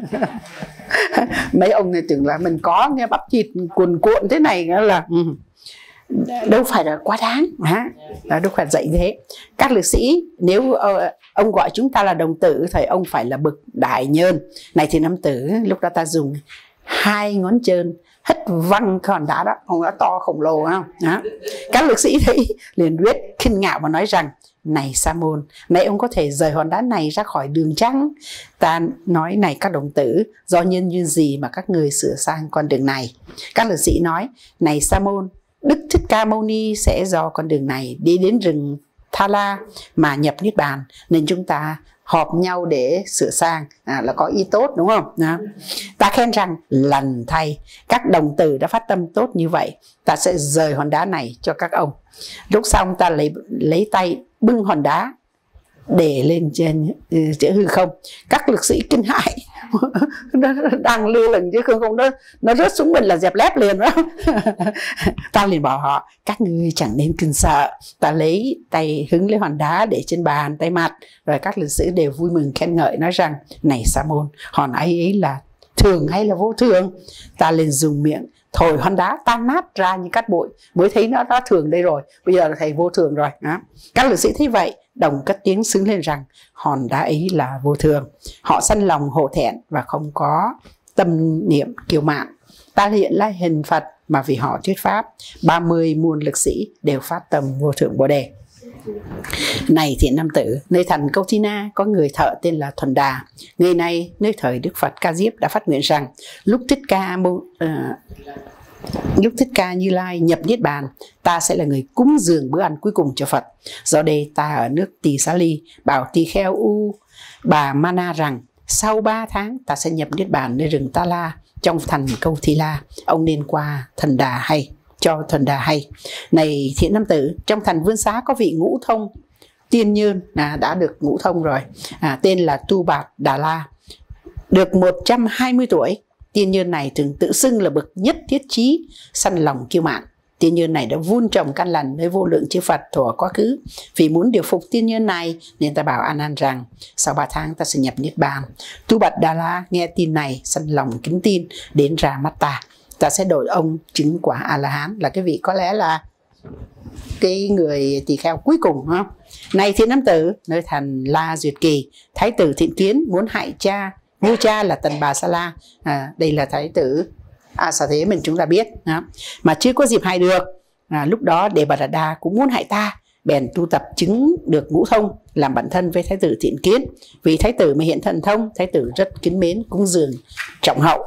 S1: Mấy ông này tưởng là mình có nghe bắp thịt cuồn cuộn thế này là đâu phải là quá đáng, hả? Đâu phải dạy thế. Các lực sĩ, nếu uh, ông gọi chúng ta là đồng tử thì ông phải là bậc đại nhân. Này thì nam tử, lúc đó ta dùng hai ngón chân hất văng cái hòn đá đó, hòn đá to khổng lồ không? Đó. Các lực sĩ thấy liền biết kinh ngạo và nói rằng: này Sa môn, này ông có thể rời hòn đá này ra khỏi đường trắng. Ta nói: này các đồng tử, do nhân duyên gì mà các người sửa sang con đường này? Các lực sĩ nói: này Sa môn, Đức Thích Ca Mâu Ni sẽ do con đường này đi đến rừng Tha La mà nhập Niết Bàn, nên chúng ta họp nhau để sửa sang, à, là có ý tốt, đúng không? Đó. Ta khen rằng lần thay các đồng tử đã phát tâm tốt như vậy, ta sẽ rời hòn đá này cho các ông. Lúc xong ta lấy lấy tay bưng hòn đá để lên trên chữ hư không. Các lực sĩ kinh hãi, nó đang lơ lửng chứ không, không nó nó rớt xuống mình là dẹp lép liền đó. Ta liền bảo họ: các ngươi chẳng nên kinh sợ. Ta lấy tay hứng lấy hòn đá để trên bàn tay mặt, rồi các lực sĩ đều vui mừng khen ngợi, nói rằng: này Sa môn, hòn ấy ấy là thường hay là vô thường? Ta liền dùng miệng thổi hòn đá tan nát ra như cát bụi, mới thấy nó đã thường đây rồi, bây giờ là thầy vô thường rồi. Đó. Các lực sĩ thấy vậy đồng cất tiếng xứng lên rằng hòn đá ấy là vô thường. Họ sanh lòng hổ thẹn và không có tâm niệm kiêu mạn. Ta hiện lại hình Phật mà vì họ thuyết pháp, ba mươi muôn lực sĩ đều phát tâm vô thượng Bồ Đề. Này thiện nam tử, nơi thành Câu Thi Na có người thợ tên là Thuần Đà. Người này nơi thời Đức Phật Ca Diếp đã phát nguyện rằng lúc Thích Ca uh, lúc Thích Ca Như Lai nhập Niết Bàn, ta sẽ là người cúng dường bữa ăn cuối cùng cho Phật. Do đây ta ở nước Tỳ Xá Ly bảo tỳ kheo U Bà Mana rằng sau ba tháng ta sẽ nhập Niết Bàn nơi rừng Ta La trong thành Câu Thi La. Ông nên qua Thần Đà hay cho Thần Đà hay. Này thiện nam tử, trong thành Vương Xá có vị ngũ thông tiên nhân, à, đã được ngũ thông rồi, à, tên là Tu Bạt Đà La, được một trăm hai mươi tuổi. Tiên nhân này thường tự xưng là bậc nhất thiết chí, săn lòng kiêu mạn. Tiên nhân này đã vun trồng căn lành nơi vô lượng chư Phật thuở quá khứ. Vì muốn điều phục tiên nhân này nên ta bảo A Nan rằng sau ba tháng ta sẽ nhập Niết Bàn. Tu Bạt Đà La nghe tin này săn lòng kính tin, đến ra mắt ta. Ta sẽ đổi ông chứng quả A La Hán, là cái vị có lẽ là cái người tỳ kheo cuối cùng, không? Này thiện nam tử, nơi thành La Duyệt Kỳ, thái tử Thiện Kiến muốn hại cha vua cha là Tần Bà Sa La, à, đây là thái tử A Xà Thế mình chúng ta biết đó. Mà chưa có dịp hại được, à, lúc đó Đề Bà Đạt Đa cũng muốn hại ta, bèn tu tập chứng được ngũ thông, làm bạn thân với thái tử Thiện Kiến. Vì thái tử mà hiện thần thông, thái tử rất kính mến cúng dường trọng hậu.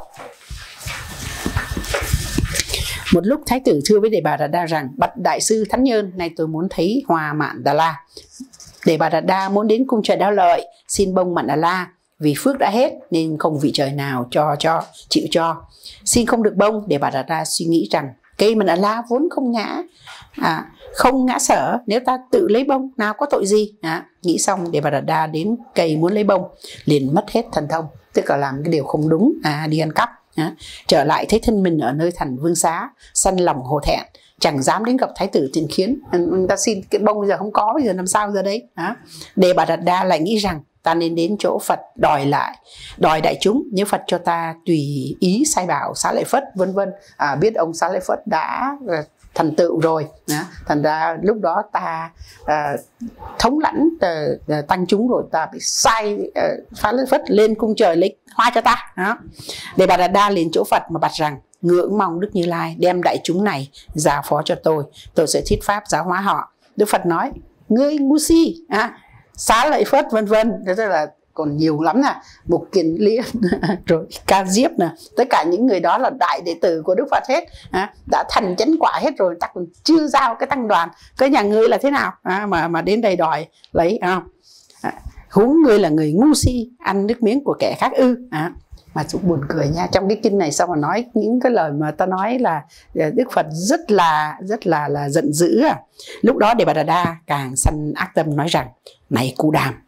S1: Một lúc thái tử thưa với Đề Bà Đạt Đa rằng: bạch đại sư Thánh Nhân, nay tôi muốn thấy Hoa Mạn Đà La. Đề Bà Đạt Đa muốn đến cung trời Đao Lợi xin bông Mạn Đà La, vì phước đã hết nên không vị trời nào cho cho chịu cho. Xin không được bông, Đề Bà Đạt Đa suy nghĩ rằng cây Mạn Đà La vốn không ngã, à, không ngã sở, nếu ta tự lấy bông nào có tội gì. À, nghĩ xong Đề Bà Đạt Đa đến cây muốn lấy bông, liền mất hết thần thông, tức là làm cái điều không đúng, à, đi ăn cắp. À, trở lại thấy thân mình ở nơi thành Vương Xá, săn lòng hổ thẹn, chẳng dám đến gặp thái tử Thiện Kiến. Người ta xin cái bông bây giờ không có, bây giờ làm sao giờ đấy. À, Đề Bà Đạt Đa lại nghĩ rằng ta nên đến chỗ Phật đòi lại, đòi đại chúng, nếu Phật cho ta tùy ý sai bảo Xá Lợi Phất vân vân. À, biết ông Xá Lợi Phất đã thành tựu rồi, à, thành ra lúc đó ta à, thống lãnh à, tăng chúng rồi, ta bị sai à, Xá Lợi Phất lên cung trời lấy hoa cho ta. Đó. Đề Bà Đạt Đa lên chỗ Phật mà bạch rằng: ngưỡng mong Đức Như Lai đem đại chúng này giao phó cho tôi, tôi sẽ thuyết pháp giáo hóa họ. Đức Phật nói: ngươi ngu si, à, Xá Lợi Phất vân vân, thế là còn nhiều lắm nè, Mục Kiền Liên rồi Ca Diếp nè, tất cả những người đó là đại đệ tử của Đức Phật hết, à, đã thành chánh quả hết rồi, ta còn chưa giao cái tăng đoàn, cái nhà ngươi là thế nào, à, mà mà đến đây đòi lấy, à, à, huống ngươi là người ngu si, ăn nước miếng của kẻ khác ư. À, mà cũng buồn cười nha, trong cái kinh này sao mà nói những cái lời mà ta nói là Đức Phật rất là rất là là giận dữ. À, lúc đó Đề Bà Đạt Đa càng sanh ác tâm nói rằng: này Cu Đàm,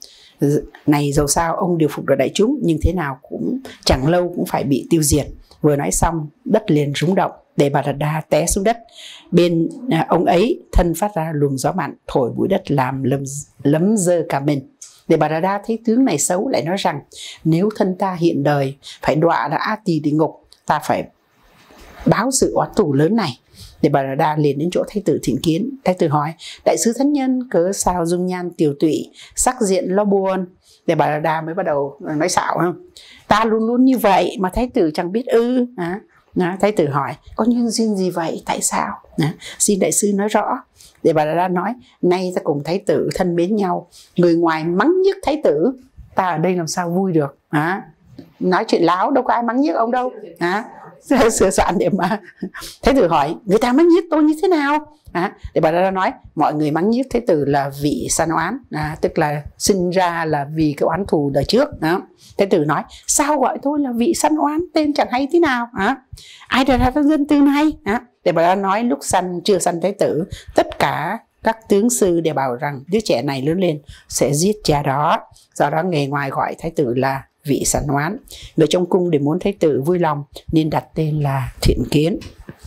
S1: này dầu sao ông điều phục được đại chúng, nhưng thế nào cũng chẳng lâu cũng phải bị tiêu diệt. Vừa nói xong, đất liền rúng động, Devadatta té xuống đất. Bên à, ông ấy thân phát ra luồng gió mạnh thổi bụi đất làm lấm, lấm dơ cả mình. Devadatta thấy tướng này xấu, lại nói rằng nếu thân ta hiện đời phải đọa ra A Tỳ địa ngục, ta phải báo sự oán thù lớn này. Devadatta liền đến chỗ Thái tử Thiện Kiến. Thái tử hỏi: đại sứ thánh nhân cớ sao dung nhan tiều tụy, sắc diện lo buồn? Devadatta mới bắt đầu nói xạo không? Ta luôn luôn như vậy mà thái tử chẳng biết ư? À, à, thái tử hỏi: có nhân duyên gì vậy? Tại sao? À, xin đại sư nói rõ. Devadatta nói: nay ta cùng thái tử thân mến nhau, người ngoài mắng nhiếc thái tử, ta ở đây làm sao vui được? À, nói chuyện láo, đâu có ai mắng nhiếc ông đâu. À, sửa soạn để mà thái tử hỏi: người ta mắng nhiếc tôi như thế nào? À, để bà đã nói mọi người mắng nhiếc thái tử là vị săn oán, à, tức là sinh ra là vì cái oán thù đời trước. Đó. Thái tử nói: sao gọi tôi là vị săn oán, tên chẳng hay thế nào? À, ai đã ra dân từ này? À, để bà đã nói lúc săn chưa săn thái tử, tất cả các tướng sư đều bảo rằng đứa trẻ này lớn lên sẽ giết cha đó. Do đó nghề ngoài gọi thái tử là vị săn oán. Người trong cung để muốn thái tử vui lòng nên đặt tên là Thiện Kiến.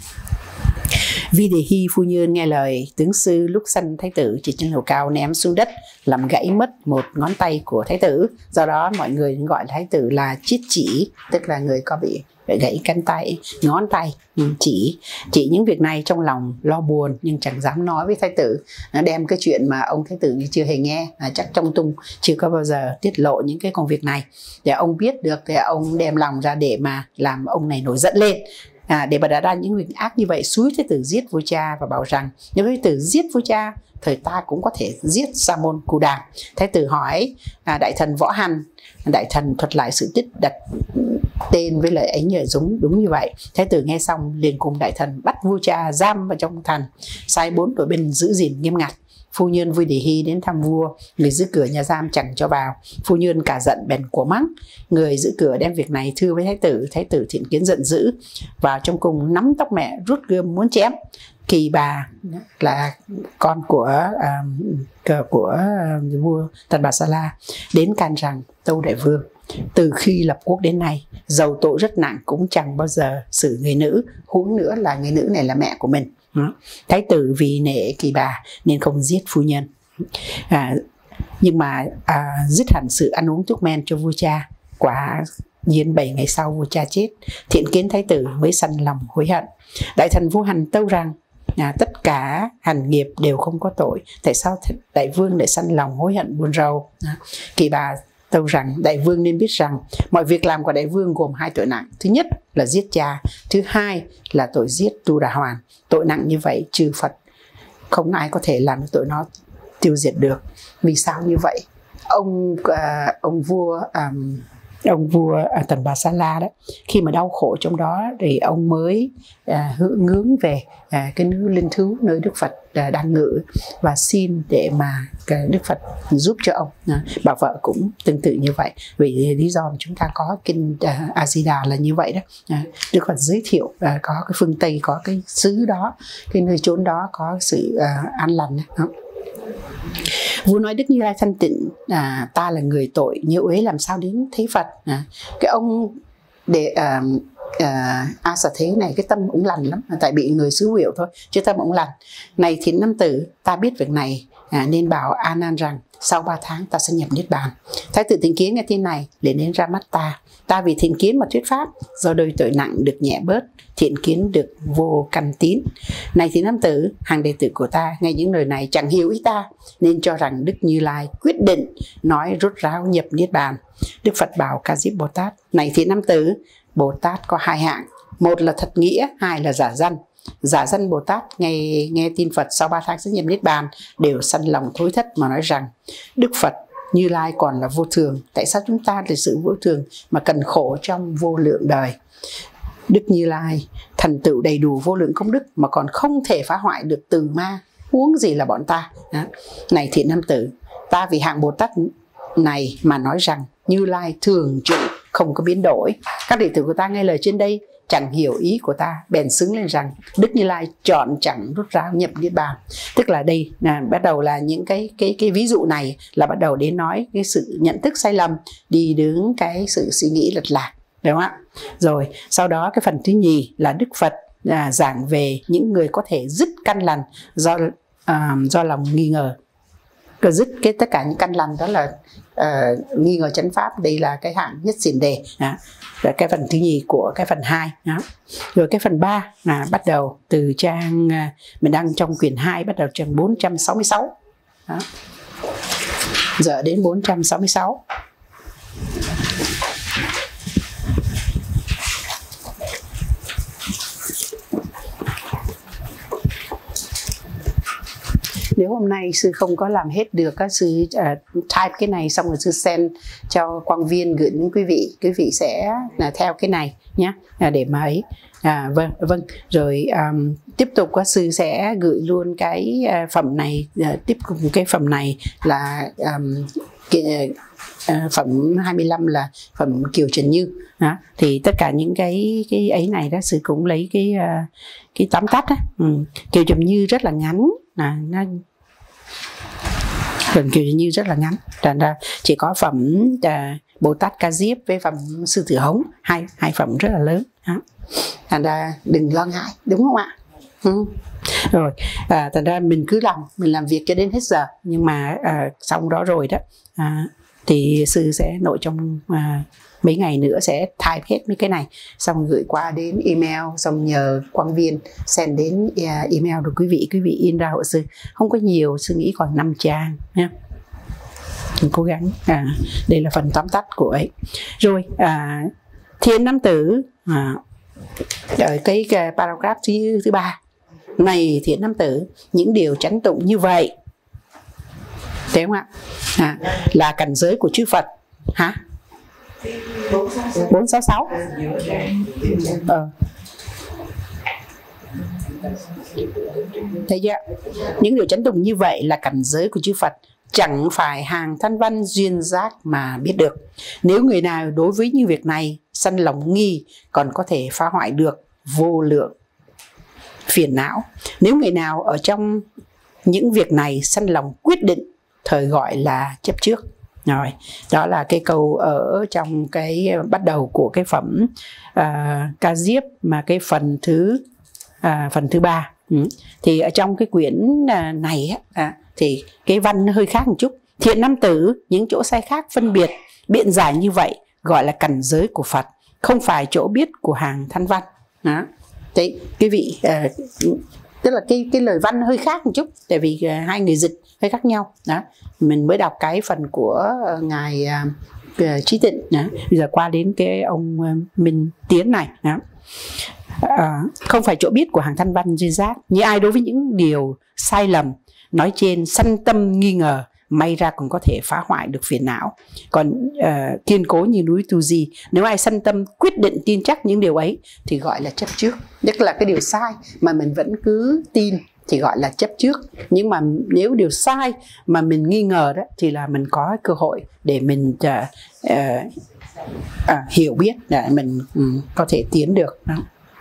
S1: Videhi phu nhân nghe lời tướng sư lúc săn thái tử chỉ chân lầu cao ném xuống đất, làm gãy mất một ngón tay của thái tử. Do đó mọi người gọi thái tử là chiết chỉ, tức là người có bị gãy cánh tay, ngón tay. Chỉ chỉ những việc này trong lòng lo buồn nhưng chẳng dám nói với thái tử. Nó đem cái chuyện mà ông thái tử chưa hề nghe, à, chắc trong tung chưa có bao giờ tiết lộ những cái công việc này để ông biết được, thì ông đem lòng ra để mà làm ông này nổi giận lên. À, để bà đã ra những việc ác như vậy, xúi thái tử giết vua cha và bảo rằng nếu thái tử giết vua cha, thời ta cũng có thể giết Sa môn Cù Đàm. Thái tử hỏi à, đại thần Võ Hành, đại thần thuật lại sự tích đặt tên với lời ấy nhờ giống đúng như vậy. Thái tử nghe xong liền cùng đại thần bắt vua cha giam vào trong thành, sai bốn đội binh giữ gìn nghiêm ngặt. Phu nhân Vui Đề Hy đến thăm vua, người giữ cửa nhà giam chẳng cho vào. Phu nhân cả giận bèn của mắng. Người giữ cửa đem việc này thưa với thái tử. Thái tử Thiện Kiến giận dữ, vào trong cung nắm tóc mẹ rút gươm muốn chém. Kỳ Bà là con của uh, của uh, vua Tần Bà Sa La đến can rằng: tâu đại vương, từ khi lập quốc đến nay, dầu tội rất nặng cũng chẳng bao giờ xử người nữ, huống nữa là người nữ này là mẹ của mình. Thái tử vì nể Kỳ Bà nên không giết phu nhân, à, nhưng mà à, dứt hẳn sự ăn uống thuốc men cho vua cha. Quả nhiên bảy ngày sau vua cha chết, Thiện Kiến thái tử mới săn lòng hối hận. Đại thần Vua Hành tâu rằng à, tất cả hành nghiệp đều không có tội, tại sao đại vương lại săn lòng hối hận buồn rầu? À, Kỳ Bà tâu rằng đại vương nên biết rằng mọi việc làm của đại vương gồm hai tội nặng. Thứ nhất là giết cha, thứ hai là tội giết Tu Đà Hoàn. Tội nặng như vậy trừ Phật không ai có thể làm tội nó tiêu diệt được. Vì sao như vậy? Ông uh, ông vua um, ông vua ở Tần Bà Sa La đó, khi mà đau khổ trong đó thì ông mới à, hướng hướng về à, cái nữ linh thú nơi Đức Phật à, đang ngự và xin để mà cái Đức Phật giúp cho ông. À, bà vợ cũng tương tự như vậy. Vì lý do mà chúng ta có kinh à, A Di Đà là như vậy đó. À, Đức Phật giới thiệu à, có cái phương Tây, có cái xứ đó, cái nơi chốn đó có sự à, an lành đó. Vua nói: Đức Như Lai thanh tịnh, à, ta là người tội nhiễu uế làm sao đến thấy Phật. À, cái ông để à, à, A Xà Thế này cái tâm cũng lành lắm, tại bị người xứ Huyệu thôi chứ tâm cũng lành. Này Thiện Nam Tử, ta biết việc này à, nên bảo A Nan rằng sau ba tháng ta sẽ nhập niết bàn. Thái tử Thiện Kiến nghe tin này liền đến ra mắt ta. Ta vì Thiện Kiến mà thuyết pháp, do đôi tội nặng được nhẹ bớt, Thiện Kiến được vô căn tín. Này Thiện Nam Tử, hàng đệ tử của ta nghe những lời này chẳng hiểu ý ta, nên cho rằng Đức Như Lai quyết định nói rốt ráo nhập niết bàn. Đức Phật bảo Ca Diếp Bồ Tát: này Thiện Nam Tử, Bồ Tát có hai hạng, một là thật nghĩa, hai là giả danh. Giả danh Bồ Tát nghe nghe tin Phật sau ba tháng sẽ nhập niết bàn đều sanh lòng thối thất mà nói rằng: Đức Phật Như Lai còn là vô thường, tại sao chúng ta là sự vô thường mà cần khổ trong vô lượng đời? Đức Như Lai thành tựu đầy đủ vô lượng công đức mà còn không thể phá hoại được từ ma, huống gì là bọn ta. Đó. Này Thiện Nam Tử, ta vì hạng Bồ Tát này mà nói rằng Như Lai thường trụ, không có biến đổi. Các đệ tử của ta nghe lời trên đây chẳng hiểu ý của ta, bèn xứng lên rằng Đức Như Lai chọn chẳng rút ráo nhập niết bàn. Tức là đây là bắt đầu là những cái cái cái ví dụ này là bắt đầu đến nói cái sự nhận thức sai lầm, đi đến cái sự suy nghĩ lệch lạc, đúng không ạ? Rồi sau đó cái phần thứ nhì là Đức Phật à, giảng về những người có thể dứt căn lành do à, do lòng nghi ngờ. Cứ dứt cái tất cả những căn lành đó là uh, nghi ngờ chánh pháp. Đây là cái hạng nhất xiển đề. Đó. Rồi cái phần thứ nhì của cái phần hai. Đó. Rồi cái phần ba là bắt đầu từ trang uh, mình đang trong quyển hai, bắt đầu trang bốn trăm sáu mươi sáu. Đó. Giờ đến bốn trăm sáu mươi sáu. Nếu hôm nay sư không có làm hết được, các sư uh, type cái này xong rồi sư send cho Quang Viên gửi đến quý vị, quý vị sẽ là theo cái này nhé, à, để mà ấy. À, vâng, vâng. Rồi um, tiếp tục các sư sẽ gửi luôn cái uh, phẩm này, uh, tiếp tục cái phẩm này là um, cái, uh, phẩm hai mươi lăm là phẩm Kiều Trần Như. Đó. Thì tất cả những cái cái ấy này đó sư cũng lấy cái uh, cái tóm tắt á. Ừ. Kiều Trần Như rất là ngắn. À, nó phần Kiều Trần Như rất là ngắn, thành ra chỉ có phẩm à, Bồ Tát Ca Diếp với phẩm Sư Tử Hống, hai hai phẩm rất là lớn. Đó. Thành ra đừng lo ngại, đúng không ạ? Ừ. Rồi à, thành ra mình cứ làm mình làm việc cho đến hết giờ, nhưng mà à, xong đó rồi đó à, thì sư sẽ nội trong à, mấy ngày nữa sẽ type hết mấy cái này xong gửi qua đến email, xong nhờ Quang Viên send đến email của quý vị, quý vị in ra hộ sư. Không có nhiều, sư nghĩ còn năm trang nha. Mình cố gắng. À, đây là phần tóm tắt của ấy. Rồi à, Thiện Nam Tử à, ở cái, cái paragraph thứ thứ ba này, Thiện Nam Tử, những điều chánh tụng như vậy, thấy không ạ? À, là cảnh giới của chư Phật. Hả? bốn sáu sáu. Ờ. Thấy chưa? Những điều chánh tụng như vậy là cảnh giới của chư Phật, chẳng phải hàng thanh văn duyên giác mà biết được. Nếu người nào đối với những việc này sanh lòng nghi, còn có thể phá hoại được vô lượng phiền não. Nếu người nào ở trong những việc này sanh lòng quyết định, thời gọi là chấp trước. Rồi, đó là cái câu ở trong cái bắt đầu của cái phẩm uh, Ca Diếp, mà cái phần thứ uh, phần thứ ba. Ừ. Thì ở trong cái quyển uh, này uh, thì cái văn nó hơi khác một chút. Thiện Nam Tử, những chỗ sai khác phân biệt biện giải như vậy gọi là cảnh giới của Phật, không phải chỗ biết của hàng thanh văn. Đó. Đấy, quý vị uh, tức là cái cái lời văn hơi khác một chút, tại vì uh, hai người dịch hơi khác nhau. Đó, mình mới đọc cái phần của uh, ngài uh, Trí Tịnh. Đó. Bây giờ qua đến cái ông uh, Minh Tiến này. Đó. Uh, không phải chỗ biết của hàng thanh văn duyên giác. Như ai đối với những điều sai lầm nói trên sanh tâm nghi ngờ, may ra còn có thể phá hoại được phiền não. Còn uh, kiên cố như núi Tu Di, nếu ai sanh tâm quyết định tin chắc những điều ấy thì gọi là chấp trước. Tức là cái điều sai mà mình vẫn cứ tin thì gọi là chấp trước. Nhưng mà nếu điều sai mà mình nghi ngờ đó thì là mình có cơ hội để mình uh, uh, uh, hiểu biết, để mình um, có thể tiến được đó,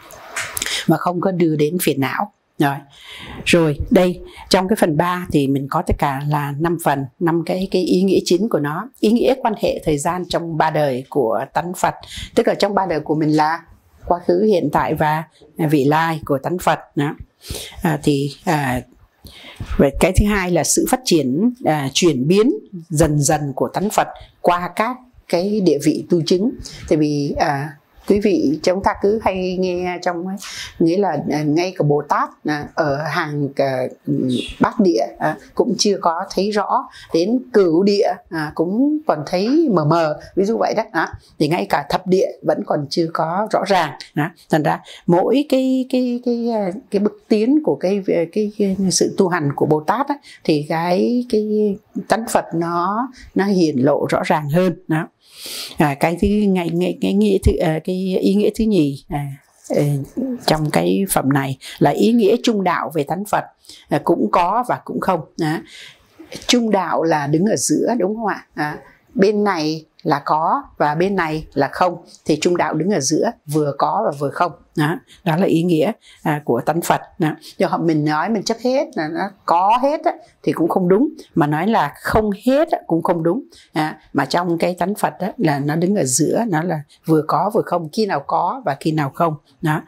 S1: mà không có đưa đến phiền não. Rồi. Rồi đây trong cái phần ba thì mình có tất cả là năm phần, năm cái cái ý nghĩa chính của nó. Ý nghĩa quan hệ thời gian trong ba đời của tánh Phật, tức là trong ba đời của mình là quá khứ, hiện tại và vị lai của tánh Phật. Đó. À, thì à, về cái thứ hai là sự phát triển à, chuyển biến dần dần của tánh Phật qua các cái địa vị tu chứng. Tại vì à, quý vị chúng ta cứ hay nghe trong ấy, nghĩa là ngay cả Bồ Tát ở hàng bát địa cũng chưa có thấy rõ, đến cửu địa cũng còn thấy mờ mờ, ví dụ vậy đó. Thì ngay cả thập địa vẫn còn chưa có rõ ràng. Thành ra mỗi cái cái cái cái bước tiến của cái cái, cái sự tu hành của Bồ Tát ấy, thì cái cái tánh Phật nó nó hiển lộ rõ ràng hơn đó. À, cái thứ ngày ngày cái nghĩa thứ à, cái ý nghĩa thứ nhì à, à, trong cái phẩm này là ý nghĩa trung đạo về tánh Phật, à, cũng có và cũng không. À, trung đạo là đứng ở giữa, đúng không ạ? À, bên này là có và bên này là không, thì trung đạo đứng ở giữa, vừa có và vừa không. Đó, đó là ý nghĩa à, của tánh Phật. Do họ mình nói mình chấp hết là nó có hết á, thì cũng không đúng, mà nói là không hết á, cũng không đúng. À, mà trong cái tánh Phật á, là nó đứng ở giữa, nó là vừa có vừa không, khi nào có và khi nào không. Đó.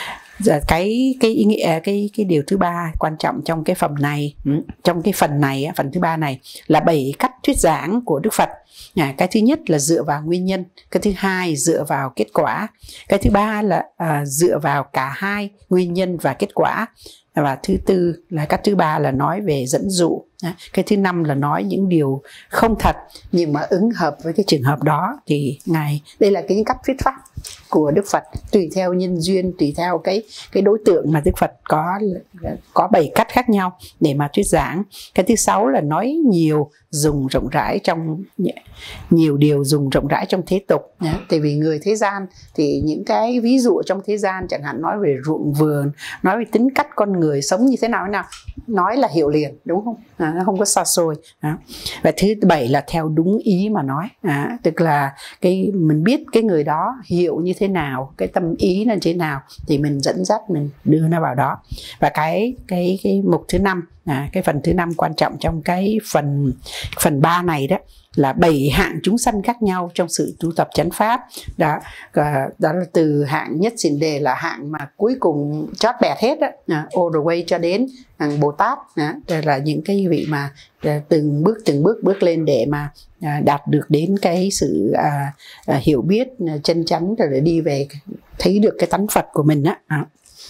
S1: Cái cái ý nghĩa cái cái điều thứ ba quan trọng trong cái phần này, trong cái phần này phần thứ ba này là bảy cách thuyết giảng của Đức Phật. À, cái thứ nhất là dựa vào nguyên nhân, cái thứ hai dựa vào kết quả, cái thứ ba là à, dựa vào cả hai nguyên nhân và kết quả, và thứ tư là cách thứ ba là nói về dẫn dụ, cái thứ năm là nói những điều không thật nhưng mà ứng hợp với cái trường hợp đó. Thì ngài đây là cái cách thuyết pháp của Đức Phật, tùy theo nhân duyên, tùy theo cái cái đối tượng mà Đức Phật có có bảy cách khác nhau để mà thuyết giảng. Cái thứ sáu là nói nhiều, dùng rộng rãi trong nhiều điều dùng rộng rãi trong thế tục. Tại vì người thế gian thì những cái ví dụ trong thế gian, chẳng hạn nói về ruộng vườn, nói về tính cách con người sống như thế nào thế nào, nói là hiểu liền, đúng không? À, nó không có xa xôi. À. Và thứ bảy là theo đúng ý mà nói. À, tức là cái mình biết cái người đó hiểu như thế nào, cái tâm ý là thế nào thì mình dẫn dắt, mình đưa nó vào đó. Và cái cái cái mục thứ năm, à, cái phần thứ năm quan trọng trong cái phần phần ba này đó là bảy hạng chúng sanh khác nhau trong sự tu tập chánh pháp. Đó, đó là từ hạng nhất xỉn đề là hạng mà cuối cùng chót bẹt hết đó, all the way cho đến hàng Bồ Tát. Đó, đây là những cái vị mà từng bước từng bước bước lên để mà đạt được đến cái sự à, à, hiểu biết chân chánh, rồi để đi về thấy được cái tánh Phật của mình á. Đó.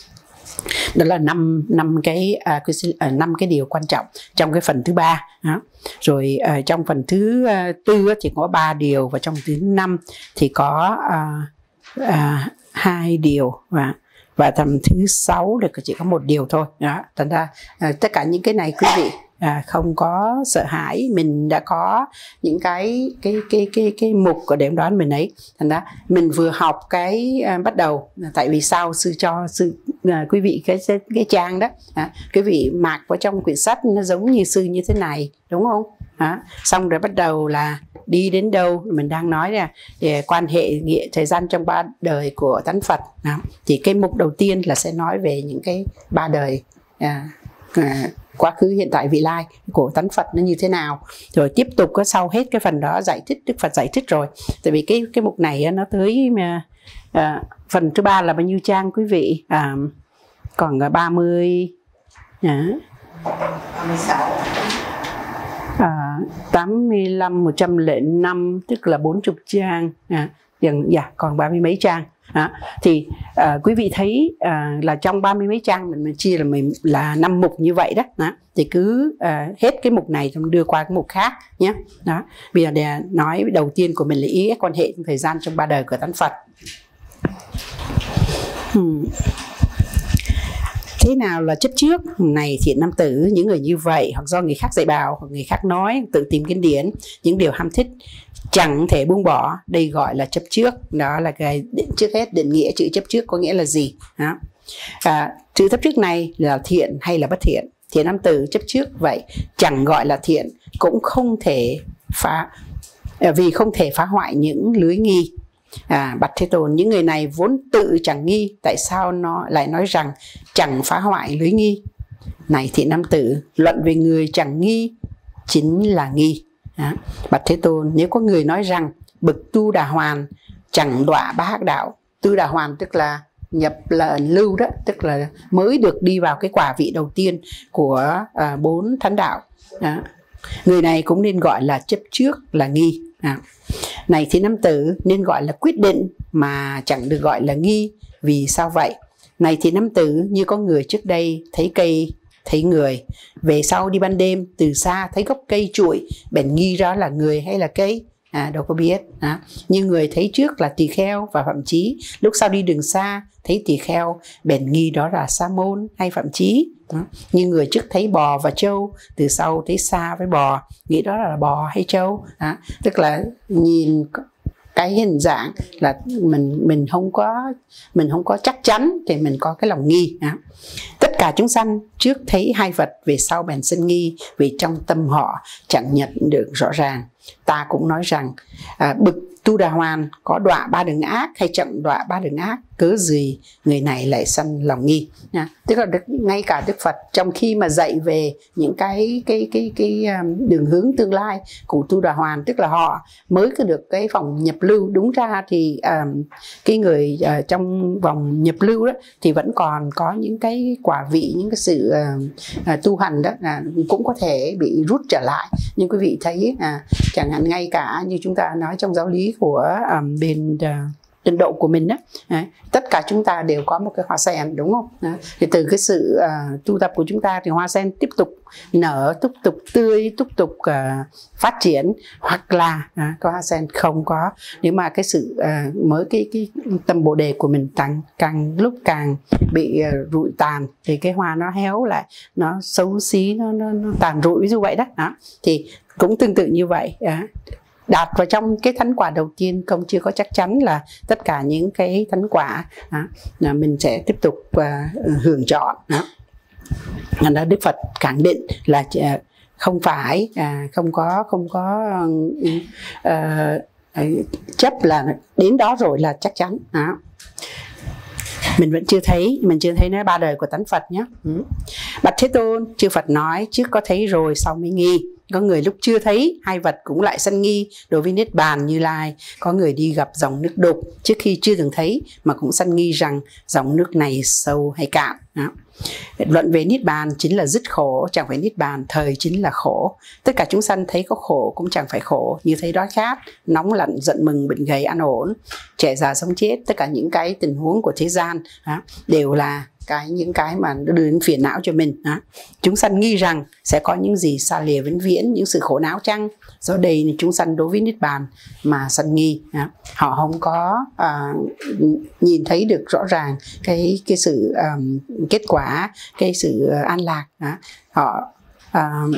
S1: Đó là năm năm cái à, năm cái điều quan trọng trong cái phần thứ ba. Đó. Rồi à, trong phần thứ à, tư thì có ba điều, và trong thứ năm thì có à, à, hai điều, và và tầm thứ sáu thì chỉ có một điều thôi. Đó. Thành ra à, tất cả những cái này quý vị à, không có sợ hãi, mình đã có những cái cái cái cái cái mục của đếm đoán mình ấy. Thành ra mình vừa học cái à, bắt đầu, tại vì sao sư cho sư à, quý vị cái cái trang đó, à, quý vị mạc vào trong quyển sách nó giống như sư như thế này, đúng không? À, xong rồi bắt đầu là đi đến đâu mình đang nói là về quan hệ nghĩa thời gian trong ba đời của tánh Phật. À, thì cái mục đầu tiên là sẽ nói về những cái ba đời à, à, quá khứ, hiện tại, vị lai của tánh Phật nó như thế nào. Rồi tiếp tục có sau hết cái phần đó giải thích, Đức Phật giải thích rồi. Tại vì cái cái mục này nó tới à, phần thứ ba là bao nhiêu trang quý vị? À, còn ba mươi à, ba mươi sáu à, tám mươi lăm, một trăm lẻ năm, tức là bốn mươi trang. À, dần, dạ, còn ba mươi mấy trang. À, thì à, quý vị thấy à, là trong ba mươi mấy trang mình, mình chia là mình là năm mục như vậy đó. Đó. Thì cứ à, hết cái mục này đưa qua cái mục khác nhé. Đó. Bây giờ để nói đầu tiên của mình là ý quan hệ thời gian trong ba đời của tánh Phật. Hmm. Thế nào là chấp trước? Này thiện nam tử, những người như vậy hoặc do người khác dạy bảo, hoặc người khác nói, tự tìm kinh điển, những điều ham thích chẳng thể buông bỏ, đây gọi là chấp trước. Đó là cái định, trước hết định nghĩa chữ chấp trước có nghĩa là gì. Đó. À, chữ chấp trước này là thiện hay là bất thiện? Thiện nam tử chấp trước vậy chẳng gọi là thiện, cũng không thể phá, vì không thể phá hoại những lưới nghi. À, Bạch Thế Tôn, những người này vốn tự chẳng nghi, tại sao nó lại nói rằng chẳng phá hoại lưới nghi? Này thiện nam tử, luận về người chẳng nghi chính là nghi. Đó. Bạch Thế Tôn, nếu có người nói rằng bậc tu đà hoàn chẳng đọa ba hắc đạo. Tu đà hoàn tức là nhập là lưu đó, tức là mới được đi vào cái quả vị đầu tiên của à, bốn thánh đạo. Đó. Người này cũng nên gọi là chấp trước, là nghi. À. Này thì nam tử, nên gọi là quyết định mà chẳng được gọi là nghi. Vì sao vậy? Này thì nam tử, như có người trước đây thấy cây thấy người, về sau đi ban đêm từ xa thấy gốc cây trụi, bèn nghi đó là người hay là cây? À, đâu có biết. À, như người thấy trước là tỳ kheo, và thậm chí lúc sau đi đường xa thấy tỳ kheo, bèn nghi đó là sa môn hay phạm chí. Đó. Như người trước thấy bò và trâu, từ sau thấy xa với bò, nghĩ đó là bò hay trâu. À, tức là nhìn cái hình dạng là mình mình không có mình không có chắc chắn thì mình có cái lòng nghi. À. Tất cả cả chúng sanh trước thấy hai vật, về sau bèn sân nghi, vì trong tâm họ chẳng nhận được rõ ràng. Ta cũng nói rằng à, bực Tu Đà Hoàn có đọa ba đường ác hay chậm đọa ba đường ác, cớ gì người này lại sanh lòng nghi. À, tức là ngay cả Đức Phật trong khi mà dạy về những cái cái cái cái um, đường hướng tương lai của Tu Đà Hoàn, tức là họ mới có được cái vòng nhập lưu. Đúng ra thì um, cái người uh, trong vòng nhập lưu đó thì vẫn còn có những cái quả vị, những cái sự uh, uh, tu hành đó uh, cũng có thể bị rút trở lại. Nhưng quý vị thấy uh, chẳng hạn ngay cả như chúng ta nói trong giáo lý của um, bên uh, trình độ của mình đó, à, tất cả chúng ta đều có một cái hoa sen, đúng không? À, thì từ cái sự uh, tu tập của chúng ta thì hoa sen tiếp tục nở, tiếp tục tươi, tiếp tục uh, phát triển, hoặc là uh, cái hoa sen không có. Nếu mà cái sự uh, mới cái cái tâm bồ đề của mình càng càng lúc càng bị uh, rụi tàn thì cái hoa nó héo lại, nó xấu xí, nó nó, nó tàn rụi như vậy đó. đó. Thì cũng tương tự như vậy. À, đạt vào trong cái thánh quả đầu tiên không chưa có chắc chắn là tất cả những cái thánh quả à, là mình sẽ tiếp tục uh, hưởng chọn. Đó. Đức Phật khẳng định là uh, không phải uh, không có không có uh, uh, chấp là đến đó rồi là chắc chắn. Đó. Mình vẫn chưa thấy, mình chưa thấy nói ba đời của tánh Phật nhé. Ừ. Bạch Thế Tôn, chư Phật nói trước có thấy rồi sau mới nghi. Có người lúc chưa thấy hai vật cũng lại sân nghi đối với Niết Bàn Như Lai. Có người đi gặp dòng nước đục trước khi chưa từng thấy mà cũng sân nghi rằng dòng nước này sâu hay cạn. Đó. Luận về Niết Bàn chính là dứt khổ, chẳng phải Niết Bàn thời chính là khổ. Tất cả chúng sanh thấy có khổ cũng chẳng phải khổ, như thấy đói khát, nóng lạnh, giận mừng, bệnh gầy, an ổn, trẻ già sống chết. Tất cả những cái tình huống của thế gian đó, đều là cái những cái mà đưa đến phiền não cho mình. Đó. Chúng sanh nghi rằng sẽ có những gì xa lìa vĩnh viễn, những sự khổ não chăng? Do đây chúng sanh đối với Niết Bàn mà sanh nghi. Đó. Họ không có uh, nhìn thấy được rõ ràng cái cái sự um, kết quả, cái sự uh, an lạc. Đó. Họ uh,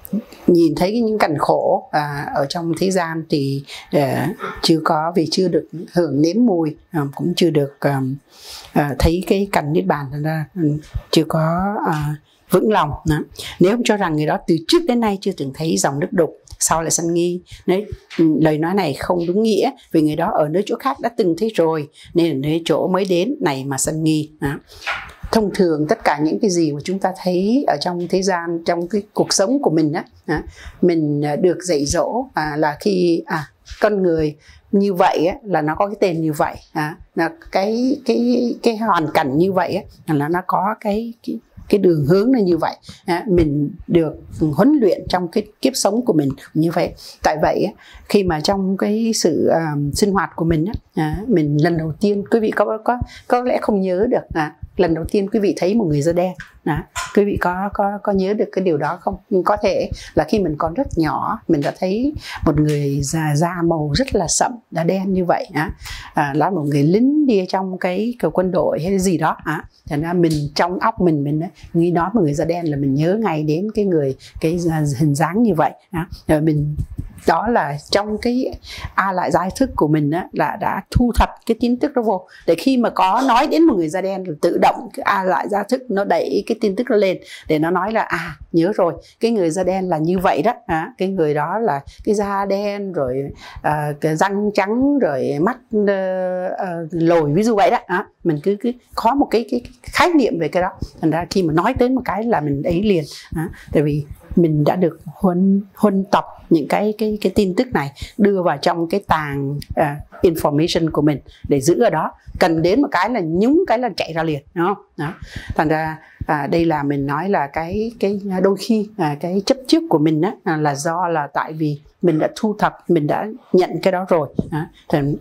S1: nhìn thấy những cảnh khổ à, ở trong thế gian thì uh, chưa có, vì chưa được hưởng nếm mùi, um, cũng chưa được um, uh, thấy cái cảnh Niết Bàn, thành ra um, chưa có uh, vững lòng. Đó. Nếu cho rằng người đó từ trước đến nay chưa từng thấy dòng nước đục, sau lại sân nghi, nếu lời nói này không đúng nghĩa, vì người đó ở nơi chỗ khác đã từng thấy rồi, nên ở nơi chỗ mới đến này mà sân nghi. Đó. Thông thường tất cả những cái gì mà chúng ta thấy ở trong thế gian, trong cái cuộc sống của mình á, mình được dạy dỗ à, là khi à, con người như vậy á, là nó có cái tên như vậy, à, là cái cái cái hoàn cảnh như vậy á, là nó có cái, cái cái đường hướng là như vậy. À, mình được huấn luyện trong cái kiếp sống của mình như vậy. Tại vậy á, khi mà trong cái sự uh, sinh hoạt của mình á, à, mình lần đầu tiên quý vị có có có lẽ không nhớ được à, lần đầu tiên quý vị thấy một người da đen. À, quý vị có có có nhớ được cái điều đó không? Có thể là khi mình còn rất nhỏ mình đã thấy một người da da màu rất là sậm, da đen như vậy. À, à, là một người lính đi trong cái, cái quân đội hay gì đó. À, thành ra mình trong óc mình mình nghĩ nói một người da đen là mình nhớ ngay đến cái người cái hình dáng như vậy. À, rồi mình đó là trong cái a lại giai thức của mình á, là đã thu thập cái tin tức đó vô, để khi mà có nói đến một người da đen thì tự động cái a lại giai thức nó đẩy cái tin tức đó lên để nó nói là à nhớ rồi, cái người da đen là như vậy đó. À, cái người đó là cái da đen rồi à, cái răng trắng rồi mắt uh, uh, lồi, ví dụ vậy đó. À, mình cứ cứ có một cái, cái, cái khái niệm về cái đó, thành ra khi mà nói đến một cái là mình ấy liền. À, tại vì mình đã được huân huân tập những cái cái cái tin tức này đưa vào trong cái tàng uh, information của mình để giữ ở đó, cần đến một cái là nhúng cái là chạy ra liền, đúng không? Đó. Thành ra à, đây là mình nói là cái cái đôi khi à, cái chấp trước của mình á, à, là do là tại vì mình đã thu thập, mình đã nhận cái đó rồi. À, thành,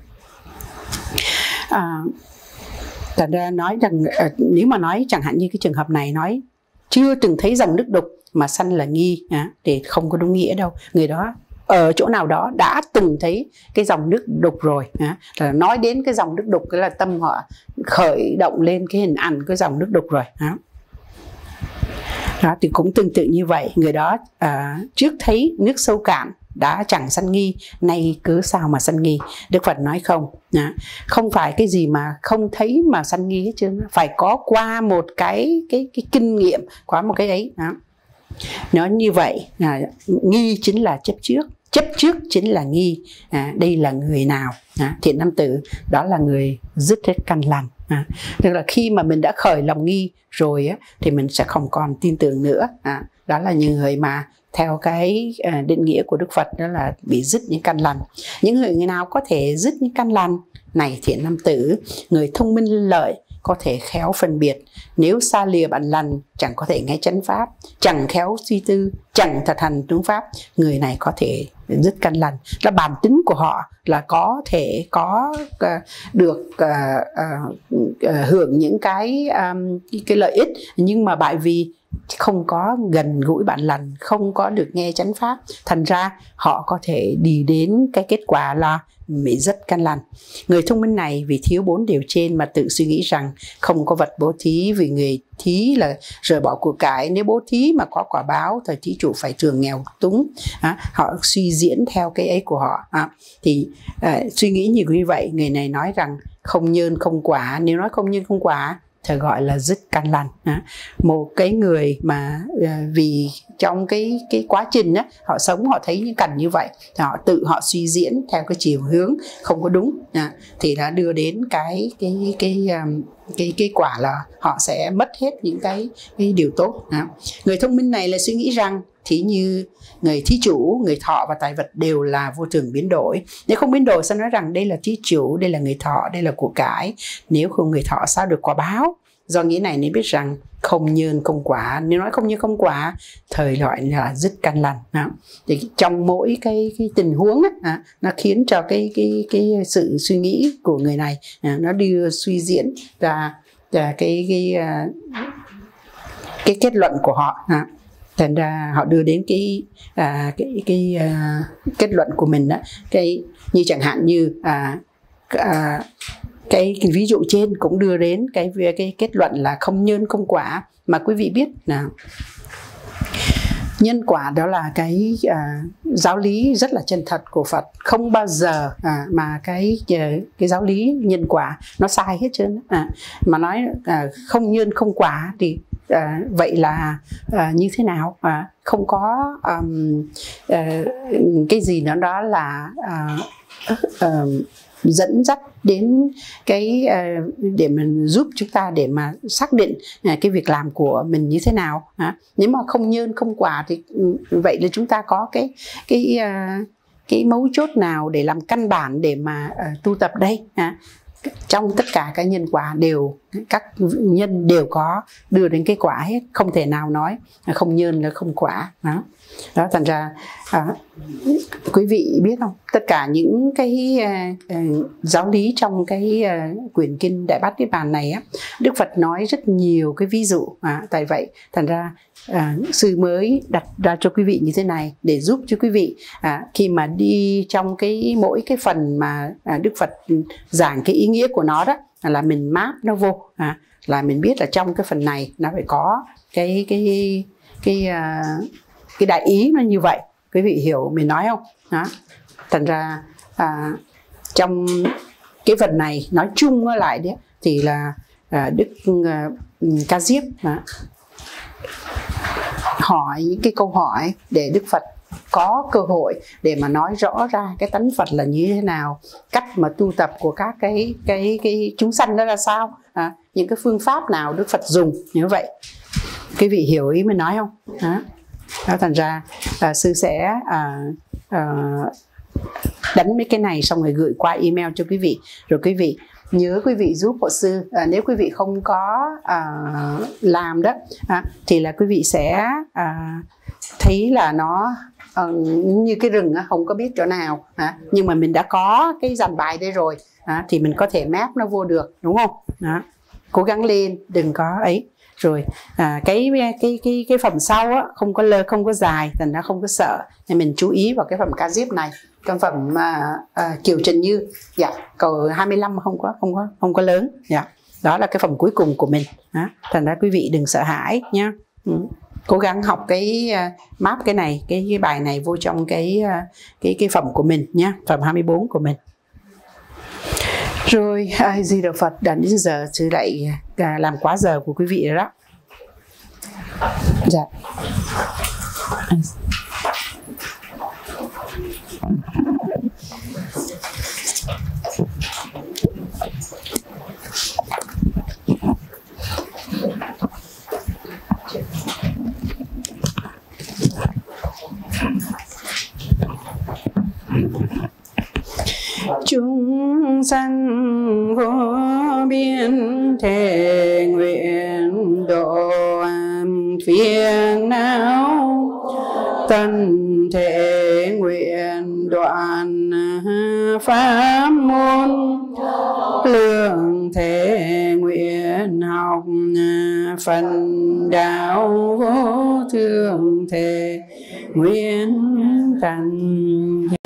S1: à, thành ra nói rằng à, nếu mà nói chẳng hạn như cái trường hợp này nói chưa từng thấy dòng nước đục mà sanh là nghi, à, thì không có đúng nghĩa đâu. Người đó ở chỗ nào đó đã từng thấy cái dòng nước đục rồi. À, là nói đến cái dòng nước đục, cái là tâm họ khởi động lên cái hình ảnh cái dòng nước đục rồi. À. Đó, thì cũng tương tự như vậy, người đó à, trước thấy nước sâu cạn đã chẳng sanh nghi, nay cớ sao mà sanh nghi. Đức Phật nói không, à, không phải cái gì mà không thấy mà sanh nghi hết trơn, phải có qua một cái cái cái kinh nghiệm, qua một cái ấy đó. Nó như vậy, à, nghi chính là chấp trước, chấp trước chính là nghi. À, đây là người nào? À, thiện nam tử đó là người dứt hết căn lành. À, tức là khi mà mình đã khởi lòng nghi rồi á, thì mình sẽ không còn tin tưởng nữa. À, đó là những người mà theo cái uh, định nghĩa của Đức Phật, đó là bị dứt những căn lành. Những người, người nào có thể dứt những căn lành này? Thiện nam tử, người thông minh lợi, có thể khéo phân biệt. Nếu xa lìa bản lành, chẳng có thể nghe chánh pháp, chẳng khéo suy tư, chẳng thật hành tướng pháp, người này có thể dứt căn lành. Là bản tính của họ là có thể có uh, được uh, uh, uh, hưởng những cái, um, cái, cái lợi ích, nhưng mà bởi vì không có gần gũi bản lành, không có được nghe chánh pháp, thành ra họ có thể đi đến cái kết quả là bị dứt căn lành. Người thông minh này vì thiếu bốn điều trên mà tự suy nghĩ rằng không có vật bố thí, vì người thí là rời bỏ của cải, nếu bố thí mà có quả báo, thời thí chủ phải thường nghèo túng. À, họ suy diễn theo cái ấy của họ. À, thì à, suy nghĩ như vậy, người này nói rằng không nhân không quả. Nếu nói không nhân không quả thì gọi là dứt căn lành. À, một cái người mà à, vì trong cái cái quá trình á, họ sống họ thấy những cảnh như vậy, thì họ tự họ suy diễn theo cái chiều hướng không có đúng, à, thì đã đưa đến cái cái cái cái cái kết quả là họ sẽ mất hết những cái, cái điều tốt. À, người thông minh này là suy nghĩ rằng thí như người thí chủ, người thọ và tài vật đều là vô thường biến đổi. Nếu không biến đổi sao nói rằng đây là thí chủ, đây là người thọ, đây là của cải. Nếu không người thọ sao được quả báo? Do nghĩa này nên biết rằng không nhân không quả. Nếu nói không nhân không quả, thời gọi là dứt căn lành. Thì trong mỗi cái, cái tình huống á, nó khiến cho cái, cái, cái sự suy nghĩ của người này nó đưa suy diễn ra cái, cái, cái, cái kết luận của họ. Thành ra họ đưa đến cái à, cái cái à, kết luận của mình đó. Cái như chẳng hạn như à, à, cái, cái ví dụ trên cũng đưa đến cái cái kết luận là không nhân không quả. Mà quý vị biết là nhân quả đó là cái à, giáo lý rất là chân thật của Phật. Không bao giờ à, mà cái cái giáo lý nhân quả nó sai hết trơn. À, mà nói à, không nhân không quả thì à, vậy là à, như thế nào? À, không có um, à, cái gì nữa đó là à, à, dẫn dắt đến cái uh, để mình giúp chúng ta để mà xác định uh, cái việc làm của mình như thế nào. uh, nếu mà không nhân không quả thì uh, vậy là chúng ta có cái cái uh, cái mấu chốt nào để làm căn bản để mà uh, tu tập đây? uh, trong tất cả các nhân quả đều, các nhân đều có đưa đến cái quả hết, không thể nào nói không nhân là không quả. Đó, đó thành ra à, quý vị biết không, tất cả những cái uh, giáo lý trong cái uh, quyển kinh Đại Bát Niết Bàn này á, Đức Phật nói rất nhiều cái ví dụ. À, tại vậy thành ra à, sư mới đặt ra cho quý vị như thế này để giúp cho quý vị à, khi mà đi trong cái mỗi cái phần mà à, Đức Phật giảng cái ý nghĩa của nó đó, là mình map nó vô, à, là mình biết là trong cái phần này nó phải có cái cái cái cái, uh, cái đại ý nó như vậy. Quý vị hiểu mình nói không? Đó. Thành ra à, trong cái phần này nói chung lại đấy thì là à, Đức uh, Ca Diếp à, hỏi những cái câu hỏi để Đức Phật có cơ hội để mà nói rõ ra cái tánh Phật là như thế nào, cách mà tu tập của các cái cái cái chúng sanh đó là sao, à, những cái phương pháp nào Đức Phật dùng như vậy. Quý vị hiểu ý mình nói không? Đó. Đó, thành ra à, sư sẽ à, à, đánh mấy cái này xong rồi gửi qua email cho quý vị, rồi quý vị nhớ quý vị giúp hộ sư. À, nếu quý vị không có à, làm đó à, thì là quý vị sẽ à, thấy là nó à, như cái rừng á, không có biết chỗ nào, à, nhưng mà mình đã có cái dàn bài đây rồi, à, thì mình có thể map nó vô được, đúng không? Đó. Cố gắng lên, đừng có ấy. Rồi à, cái cái cái cái phẩm sau á, không có lơ không có dài, thành ra không có sợ, nên mình chú ý vào cái phẩm Ca Diếp này. Cái phẩm à, à, Kiều Trần Như, dạ, cầu hai mươi lăm không có không có không có lớn, dạ, đó là cái phẩm cuối cùng của mình. Đó. Thành ra quý vị đừng sợ hãi nhá. Ừ. cố gắng học cái uh, map cái này, cái, cái bài này vô trong cái uh, cái cái phẩm của mình nhé, phẩm hai mươi bốn của mình. Rồi, ai di đà Phật, đã đến giờ chứ lại uh, làm quá giờ của quý vị rồi đó. Dạ. Chúng sanh vô biên thể nguyện độ phiền não, tần thể nguyện đoạn pháp môn, lượng thể nguyện học phần đạo vô thượng thể nguyện thành.